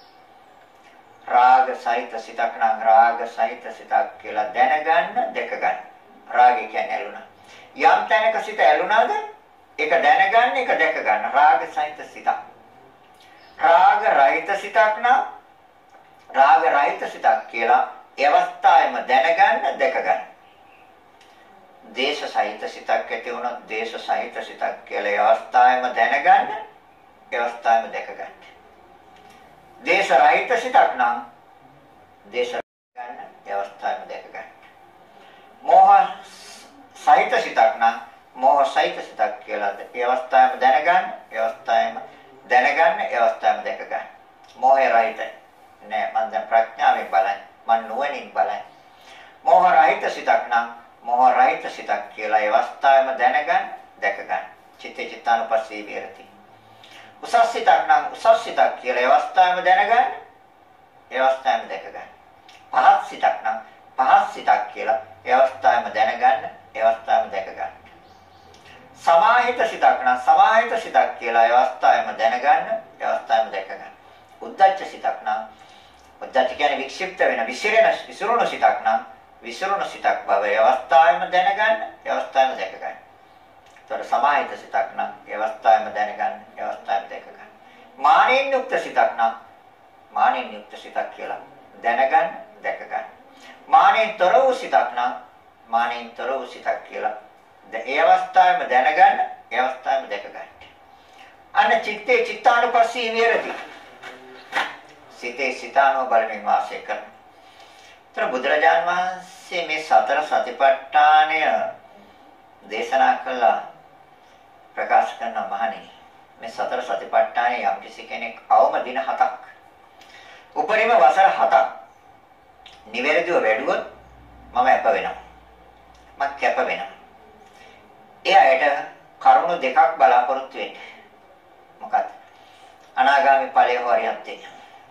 රාග සහිත සිතක් නම් රාග සහිත සිතක් කියලා දැනගන්න දැක ගන්න. රාගය කියන්නේ ඇලුනා. යම් තැනක සිත ඇලුනාද ඒක දැනගන්න ඒක දැක ගන්න. රාග සහිත සිතක්. රාග රහිත සිතක් නම් රාග රහිත සිතක් කියලා ඒ අවස්ථාවෙම දැනගන්න දැක ගන්න. දේශ සහිත සිතක් ඇති වුණොත් දේශ සහිත සිතක් කියලා ඒ අවස්ථාවෙම දැනගන්න ඒ අවස්ථාවෙම දැක ගන්න. දේශ රහිත සිතක් නම් දේශ ගන්න ඒ අවස්ථාවෙම දැක ගන්න. මෝහ සහිත සිතක් නම් මෝහ සහිත සිතක් කියලා ඒ අවස්ථාවෙම දැනගන්න ඒ අවස්ථාවෙම දැනගන්න ඒ අවස්ථාවෙම දැක ගන්න. මෝහය රහිතයි. නෑ මම දැන් ප්‍රඥාවෙන් බලන්නේ. මම නුවණින් බලන්නේ. මෝහ රහිත සිතක් නම් මෝහ රහිත සිතක් කියලා ඒ අවස්ථාවෙම දැනගන්න දැක ගන්න. චිත්තේ චිත්තානුපස්සී විහෙරති. උසස් සිතක් නම් උසස් සිතක් කියලා ඒ අවස්ථාවෙම දැනගන්න ඒ අවස්ථාවෙම දැක ගන්න. පහත් සිතක් නම් පහත් සිතක් කියලා ඒ අවස්ථාවෙම දැනගන්න ඒ අවස්ථාවෙම දැක ගන්න. සමාහිත සිතක් නම් සමාහිත සිතක් කියලා ඒ අවස්ථාවෙම දැනගන්න ඒ අවස්ථාවෙම දැක ගන්න. උද්දච්ච සිතක් නම් උද්දච්ච කියන්නේ වික්ෂිප්ත වෙන විසිරෙන විසිරුණු සිතක් නම් විසිරුණු සිතක් බව ඒ අවස්ථාවෙම දැනගන්න ඒ අවස්ථාවෙම දැක ගන්න. ඒතර සමාහිත සිතක් නම් ඒ අවස්ථාවෙම දැනගන්න ඒ අවස්ථාවෙම දැක ගන්න. මානෙන් යුක්ත සිතක් නම් මානෙන් යුක්ත සිතක් කියලා දැනගන්න දැක ගන්න. මානෙන් තොර වූ සිතක් නම් මානෙන් තොර වූ සිතක් කියලා ඒ අවස්ථාවෙම දැනගන්න ඒ අවස්ථාවෙම දැක ගන්න. අන්න චිත්තේ චිත්තානුපස්සී විහෙරති. සිතේ සිතානෝ බලමින් වාසය කරන. ତර බුදුරජාන් වහන්සේ මේ සතර සතිපට්ඨානය දේශනා කළා ප්‍රකාශ කරන මහණෙනි. මේ සතර සතිපට්ඨානය යම් කිසි කෙනෙක් අවම දින හතක් උපරිම වසර හතක් නිවැරදිව වැඩුවොත් මම අප වෙනවා. මම කැප වෙනවා. එයාට කරුණු දෙකක් බලාපොරොත්තු වෙන්න. මොකක්ද? අනාගාමී ඵලය හොරියක් දෙන්න.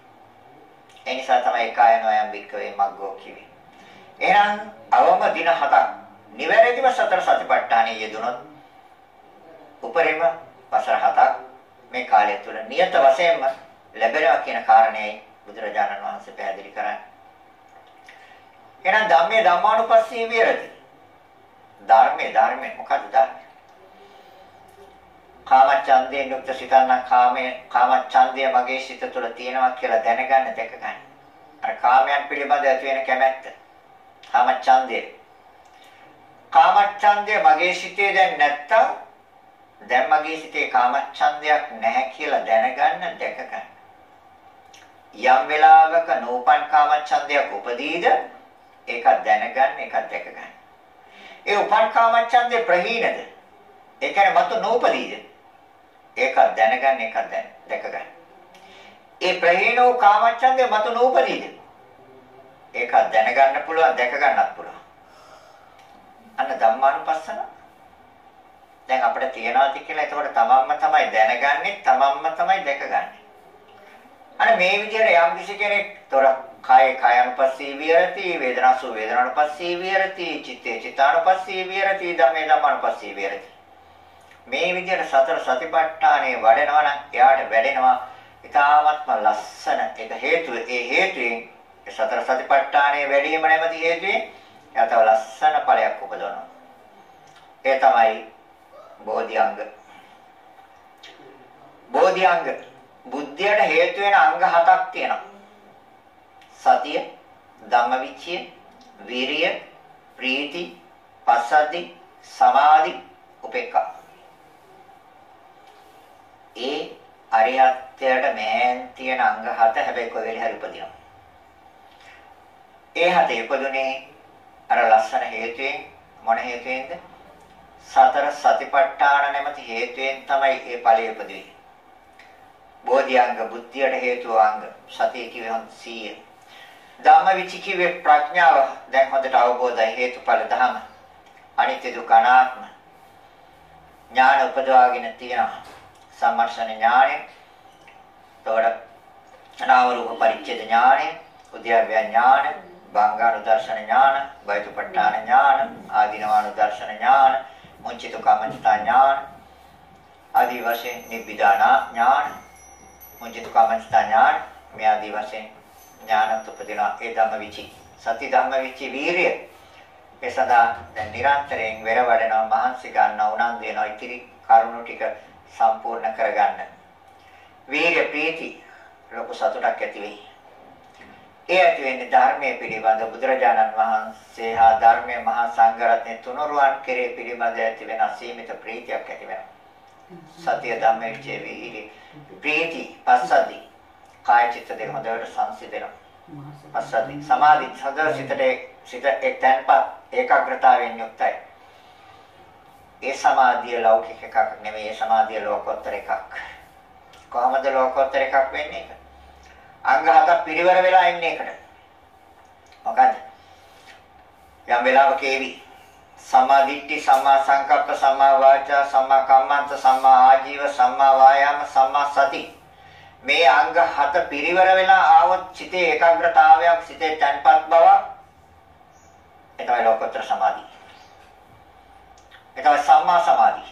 ඒ නිසා තමයි කායනෝ යම් වික්කවේ මග්ගෝ කිව්වේ. එහෙනම් අවම දින හතක් නිවැරදිව සතර සතිපට්ඨානයේ යෙදුනොත් උපරිම වසර හතක් මේ කාලය තුල නියත වශයෙන්ම ලැබෙනවා කියන කාරණේයි බුදුරජාණන් වහන්සේ පැහැදිලි කරන්නේ. එහෙනම් ධම්මේ ධම්මානුපස්සී විහෙරති. ධර්මයේ ධර්මයේ මොකද්ද ධර්මය? කාමච්ඡන්දයෙන් යුක්ත සිතන්න කාමයේ කාමච්ඡන්දය මගේ සිත තුළ තියෙනවා කියලා දැනගන්න දැක ගන්න. අර කාමයන් පිළිබඳ ඇති වෙන කැමැත්ත. කාමච්ඡන්දය. කාමච්ඡන්දය මගේ සිතේ දැන් නැත්තම් දැන් මගේ සිතේ කාමච්ඡන්දයක් නැහැ කියලා දැනගන්න දැක ගන්න. යම් වෙලාවක නෝපන් කාමච්ඡන්දයක් උපදීද ඒක දැනගන්න ඒක දැක ගන්න. ඒ උපන් කාමච්ඡන්දේ ප්‍රහීනද? ඒ කියන්නේ මතු නූපදීද? ඒක දැනගන්න ඒක දැක ගන්න. ඒ ප්‍රහීනෝ කාමච්ඡන්දේ මතු නූපදීද? ඒක දැනගන්න පුළුවන් දැක ගන්නත් පුළුවන්. අන්න ධම්මානුපස්සන. දැන් අපිට තියනවාද කියලා එතකොට තමන්ම තමයි දැනගන්නේ තමන්ම තමයි දැකගන්නේ. අන්න මේ විදිහට යම් කිසි කෙනෙක් තොර කාය කායනුපස්සී විහෙරති වේදනාසු වේදනානුපස්සී විහෙරති චිත්තේ චිත්තානුපස්සී විහෙරති ධම්මේ ධම්මානුපස්සී විහෙරති. මේ විදිහට සතර සතිපට්ඨානේ වඩනවා නම් එයාට වැඩෙනවා ඊ타ත්ම ලස්සන ඒක හේතුව ඒ හේතුවෙන් සතර සතිපට්ඨානේ වැඩිම නැමැති හේතුවෙන් එයා තව ලස්සන ඵලයක් උපදවනවා. ඒ තමයි බෝධිඅංග. බෝධිඅංග බුද්ධියට හේතු වෙන අංග හතක් තියෙනවා. සතිය, ධම්මවිචය, විරිය, ප්‍රීති, පස්සද්ධි, සමාධි, උපේක්ඛා. ඒ අරිහත්ත්වයට මෑන් තියෙන අංග හත හැබැයි කොයි වෙලේ හරි උපදිනවා. ඒ හත ඉපදුනේ අර ලස්සන හේතුයෙන්. මොන හේතුයෙන්ද? සතර සතිපට්ඨාන නැමැති හේතුයෙන් තමයි ඒ ඵලය උපදින්නේ. බෝධිඅංග බුද්ධියට හේතු අංග. සතිය කිව්වහම සීය. ධම්මවිචය කිව්වේ ප්‍රඥාව. දැන් හොඳට අවබෝධයි හේතුඵල ධම. අනිත්‍ය දුක්ඛ අනාත්ම ඥාන උපදවාගෙන තියෙනවා. සම්මර්ෂණ ඥානය, තොරට නාම රූප පරිච්ඡේද ඥානය, උද්‍යව්‍ය ඥාන, භංගානුදර්ශන ඥාන, බයතුපට්ඨාන ඥාන, ආදීනවානුදර්ශන ඥාන, මුංචිත කාමචිතා ඥාන, ආදී වශයෙන් නිබ්බිදාන ඥාන, මුංචිත කාමචිතා ඥාන, මේ ආදී වශයෙන් ඥානත් උපදිනවා. ඒ ධම්මවිචි, සති ධම්මවිචි වීරිය. ඒ සදා දැන් නිරන්තරයෙන් වෙර වඩනවා, මහන්සි ගන්නවා, උනන්දු වෙනවා, ඉතිරි කරුණු ටික සම්පූර්ණ කරගන්න. වීර්ය ප්‍රීති ලොකු සතුටක් ඇති වෙයි. ඒ ඇති වෙන්නේ ධර්මයේ පිළිබඳ බුදුරජාණන් වහන්සේ හා ධර්මයේ මහා සංඝරත්නයේ තුනුරුවන් කෙරේ පිළිබඳ ඇති වෙන අසීමිත ප්‍රීතියක් ඇති වෙනවා. සතිය ධම්මවිචය වීර්ය ප්‍රීති පස්සද්ධි කාය චිත්ත දෙක හොඳට සංසිඳෙනවා. පස්සද්ධි සමාධි සදා සිතට සිත එක්තැන්පත් ඒකාග්‍රතාවයෙන් යුක්තයි. ඒ සමාධිය ලෞකික එකක් නෙමෙයි. ඒ සමාධිය ලෝකෝත්තර එකක්. කොහොමද ලෝකෝත්තර එකක් වෙන්නේ? අංග හතක් පිරිවර වෙලා ඉන්නේ එකට. මොකද? යම් වෙලාවක ඒවි සම්මා දිට්ඨි, සම්මා සංකප්ප, සම්මා වාචා, සම්මා කම්මන්ත, සම්මා ආජීව, සම්මා වායාම, සම්මා සති. මේ අංග හත පිරිවර වෙලා ආවොත් සිතේ ඒකාග්‍රතාවයක්, සිතේ තන්පත් බවක්, ඒ තමයි ලෝකෝත්තර සමාධිය. ඒ තමයි සම්මා සමාධිය.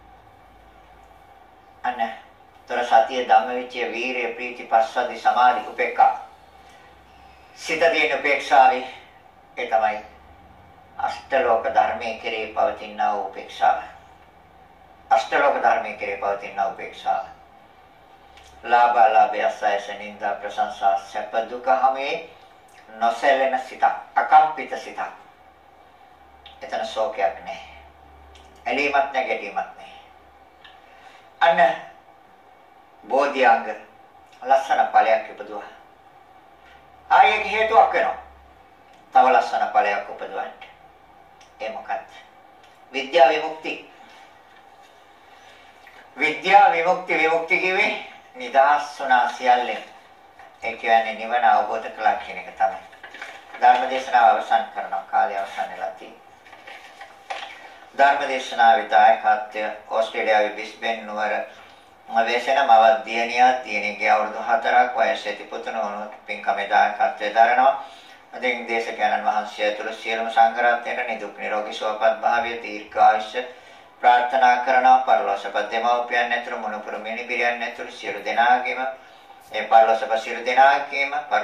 අන්න තොර සතිය ධම්මවිචය වීරිය ප්‍රීති පස්සද්ධි සමාධි උපේක්ඛා. සිත තියෙන උපේක්ෂාවේ ඒ තමයි අෂ්ටලෝක ධර්මයේ කෙරේ පවතින උපේක්ෂාව. අෂ්ටලෝක ධර්මයේ කෙරේ පවතින උපේක්ෂාව. ලාභ ලාභය සයස නින්දා ප්‍රශංසා සැප දුක හැමේ නොසැලෙන සිත, අකම්පිත සිත. එතන ශෝකයක් නැහැ. ඇලීමක් නැහැ, ගැටීමක් නැහැ. අන්න බෝධිඅංග ලස්සන ඵලයක් ඉපදුවා. ආයෙක හේතුවක් වෙනවා. තව ලස්සන ඵලයක් උපදවන්න. ඒ මොකක්ද? විද්‍යා විමුක්ති. විද්‍යා විමුක්ති විමුක්ති කිව්වේ නිදහස් වුණා සියල්ලෙන්. ඒ කියන්නේ නිවන අවබෝධ කළා කියන එක තමයි. ධර්මදේශනාව අවසන් කරනවා. කාලය අවසන් වෙලා තියෙනවා. ධර්මදේශනාවේ දායකත්වය ඕස්ට්‍රේලියාවේ බිස්බේන් නුවර අවේශන මව දියණිය දියණියගේ අවුරුදු හතරක් වයස ඇති පුතුණ වුණු පින්කමේ දායකත්වය දරනවා. අදින් දේශකයන්න් වහන්සේ ඇතුළු සියලුම සංඝරත්නයට නිදුක් නිරෝගී සුවපත් භාවය දීර්ඝායුෂ ප්‍රාර්ථනා කරනවා. පරලෝසප දෙමව්පියන් ඇතුළු මුණුපුරු මිනිබිරියන් ඇතුළු සියලු දෙනාගේම ඒ පරලෝසප සියලු දෙනාගේම